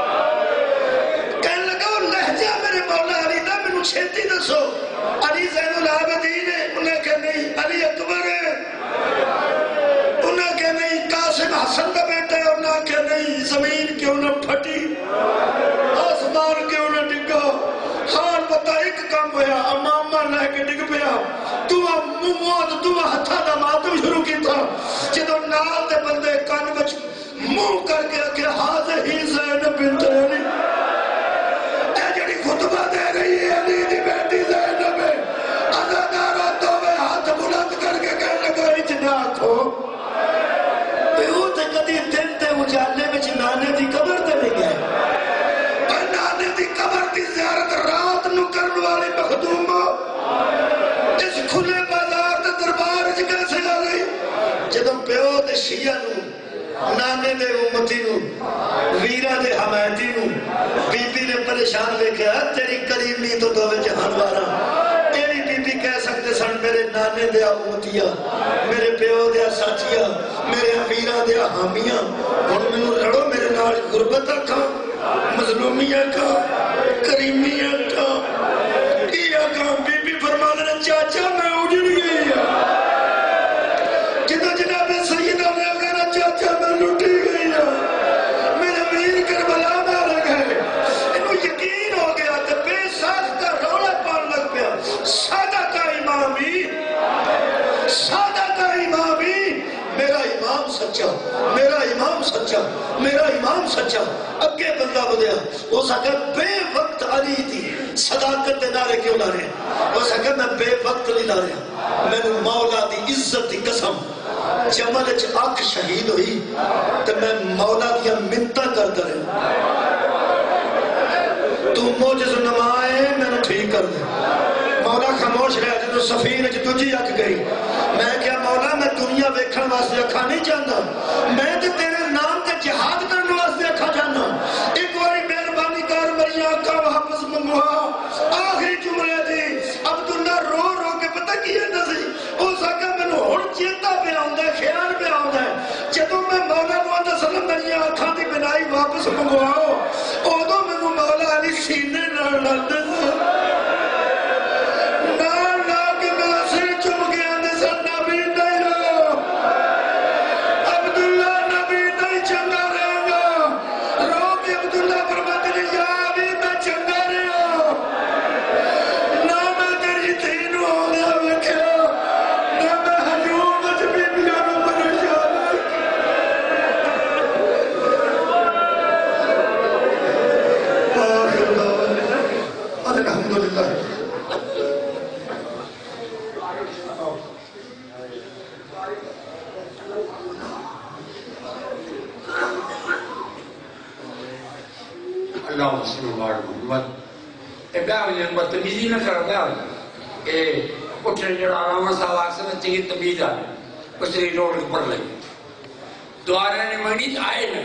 کہنے لگا وہ لہجہ میرے مولا علی دا میں چھیتی دسو علی زین العابدین ہے انہیں کہ نہیں علی اکبر ہے انہیں کہ نہیں قاسم حسن کا بیٹا ہے انہیں کہ نہیں زمین کیوں نہ پھٹی آسمان کیوں نہ ڈگا. حال پتا ایک کام ہویا امامہ لے کے ڈگ پیا دعا موت دعا ہتھا دا ماتم شروع کی تھا. جدو نال دے بندے کان بچ منہ کر کے کہ حاضر ہی زینب بنت علی اے جڑی خطبہ دے رہی ہے علی دی بیٹی زینب ہے. عزادارہ تو میں ہاتھ بلند کر کے کہنے لگا اجنات ہو پیو تے کدی دن تے اجالے میں نانے دی قبر تے نہیں گئے. نانے دی قبر دی زیارت رات نو کرن والی مخدوم اس کھلے بازار تے شان دیکھا تیری کریمی تو دو جہان وارا تیری بی بی کہہ سکتے سن میرے نانے دیا اوتیا میرے پیو دیا ساتھیا میرے امیرہ دیا حامیاں اور میں لڑو میرے نال غربت کا مظلومیہ کا کریمیہ کا کیا کا بی بی فرما دینا چاچا میں اجڑ گئی جدو جناب سیدہ نے کہنا چاچا میں لٹی گئی میرے امیر کربلا میں رہ گئے انہوں یقین ہو گیا کہ بے ساختہ رولا پان لگ پیا سادہ کا امامی سادہ کا امامی میرا امام سچا میرا امام سچا میرا امام سچا اگے بندہ بدیا وہ سکا بے وقت علی تھی صداقت دے نعرے کیوں لا رہے ہیں وہ سکا میں بے وقت نہیں لا رہا میں نے مولا دی عزت دی قسم جمل اچھ آنکھ شہید ہوئی تو میں مولا دیا منتہ کرتا رہا تو موجز نمائے میں نے ٹھیک کر دے مولا خاموش رہا جنہوں سفین اچھ تجھی اک گئی میں کیا مولا میں دنیا ویکھن واسطے اکھا نہیں چاہتا میں تو تیرے نام تے جہاد کرنے واسطے اکھا چاہتا ایک باری مہربانی کر میری آنکھا واپس منگوا آخری جملے دی عبداللہ رو رو کے پتہ کیا نسی او ساکہ میں نے ہون چیتا پہ آؤں دے خیال پہ آؤں دے جدوں میں مولا مولا سلم میری آنکھا دی بنائی واپس منگواؤ او دو میں نے مولا علی سینے نہ لڑتے سے اللهم صل على محمد ابراہیم نے بدتمیزی نہ کرتا کہ اٹھنے جڑا راما صاحب آکسے میں چاہیے تمیز آئے اس نے روڈ پر لگی دوارے نے منی آئے نہ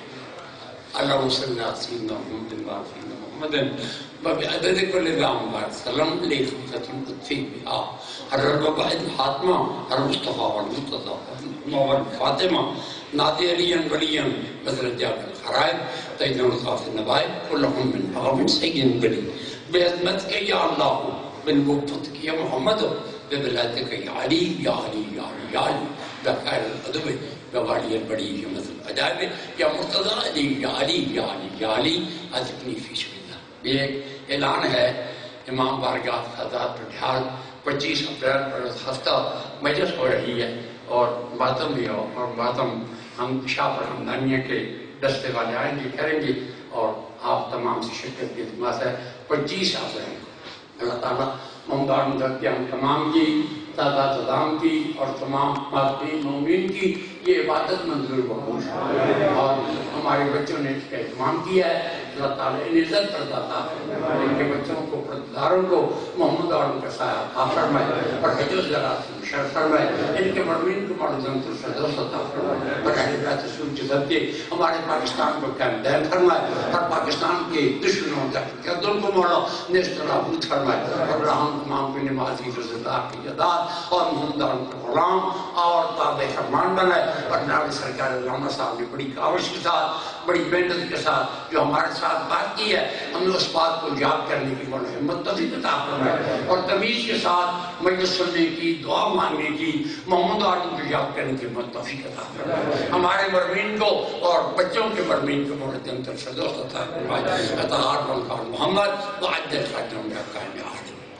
اللهم صل على سيدنا محمد وعلى سيدنا محمد وبعدد كل دام بعد سلام لخمسة قدسي بها الرب بعد الحاتمة المصطفى والمصطفى نور فاطمة نادي عليا وليا مثل الجاب الخرائب تيجن الخاف النبائب كلهم من أغم سيد بلي بعظمتك يا الله من بوفتك يا محمد ببلادك يا علي يا علي يا علي يا علي بخير الأدب بوالي البڑی في مثل عجائب يا مرتضى علي يا علي يا علي يا علي أذكني في شبه الله یہ ایک اعلان ہے امام بارگاہ سادات پٹھال پچیس اپریل پر ہفتہ مجلس ہو رہی ہے اور ماتم بھی ہو اور ماتم ہم شاہ پر ہمدانیہ کے دستے والے آئیں گے کریں گے اور آپ تمام سے شرکت کی التماس ہے پچیس اپریل کو اللہ تعالیٰ ممدار مدد تمام کی تعداد عدام کی اور تمام مادین مومین کی یہ عبادت منظور بخوش ہے اور ہمارے بچوں نے اس کا اہتمام کیا ہے اللہ تعالیٰ ان عزت پرداتا ہے ان کے بچوں کو پرداروں کو محمد اور ان کا سایہ عطا فرمائے اور حجوز ذرات سے مشرف فرمائے ان کے مرمین کو مارو جنت الفردوس عطا فرمائے اور اہل بیت رسول کی عزت کے ہمارے پاکستان کو قائم دائم فرمائے اور پاکستان کے دشمنوں کے دل کو مولا نیست نابود فرمائے اور ہم تمام کی نمازی رضا کی جداد اور محمد اور ان کا غلام اور تابع فرمان بنائے اور ناوی سرکار علامہ صاحب نے بڑی کاوش کے ساتھ بڑی محنت کے ساتھ جو ہمارے ساتھ بات کی ہے ہم نے اس بات کو یاد کرنے کی بڑی ہمت توفیق عطا فرمائے اور تمیز کے ساتھ مجلس سننے کی دعا مانگنے کی محمد عالم کو یاد کرنے کی ہمت توفیق عطا فرمائے ہمارے مرمین کو اور بچوں کے مرمین کو مورد جنت الفردوس عطا فرمائے اطاعت والقار محمد وعدل خاتم برکائن آخر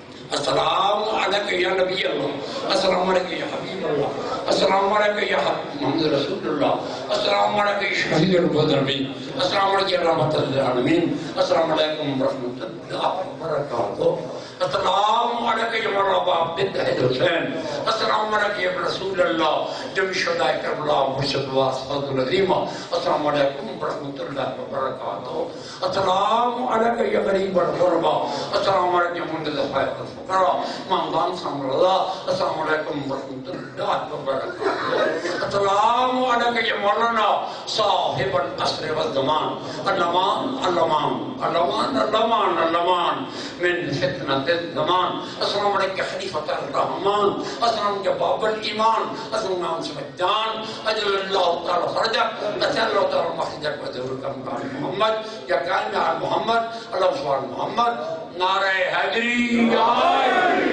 السلام علیکم یا نبی اللہ السلام علیکم یا حبیب اللہ السلام علیکم یا محمد رسول اللہ السلام علیکم یا شہید المدرمین السلام علیکم یا رحمت العالمین السلام علیکم ورحمت اللہ وبرکاتہ السلام علیکم یا مرحبا بنت حسین السلام علیکم یا رسول اللہ جمع شہداء کربلا مرشد واسفاد العظیمہ السلام علیکم ورحمت اللہ وبرکاتہ السلام علیکم یا غریب الغربا السلام علیکم یا منتظر الضعفاء والفقراء مامدان سام رضا السلام علیکم ورحمۃ اللہ وبرکاتہ السلام علیکم یا مولانا صاحب العصر والزمان اللمان اللمان اللمان اللمان اللمان من فتنة الزمان السلام علیکم خلیفۃ الرحمان السلام علیکم باب الایمان السلام علیکم سمجدان اجل اللہ تعالی فرجک اسال اللہ تعالی مخرجک و ذکرک محمد یا قائم محمد اللہ سبحانہ محمد نعرہ حیدری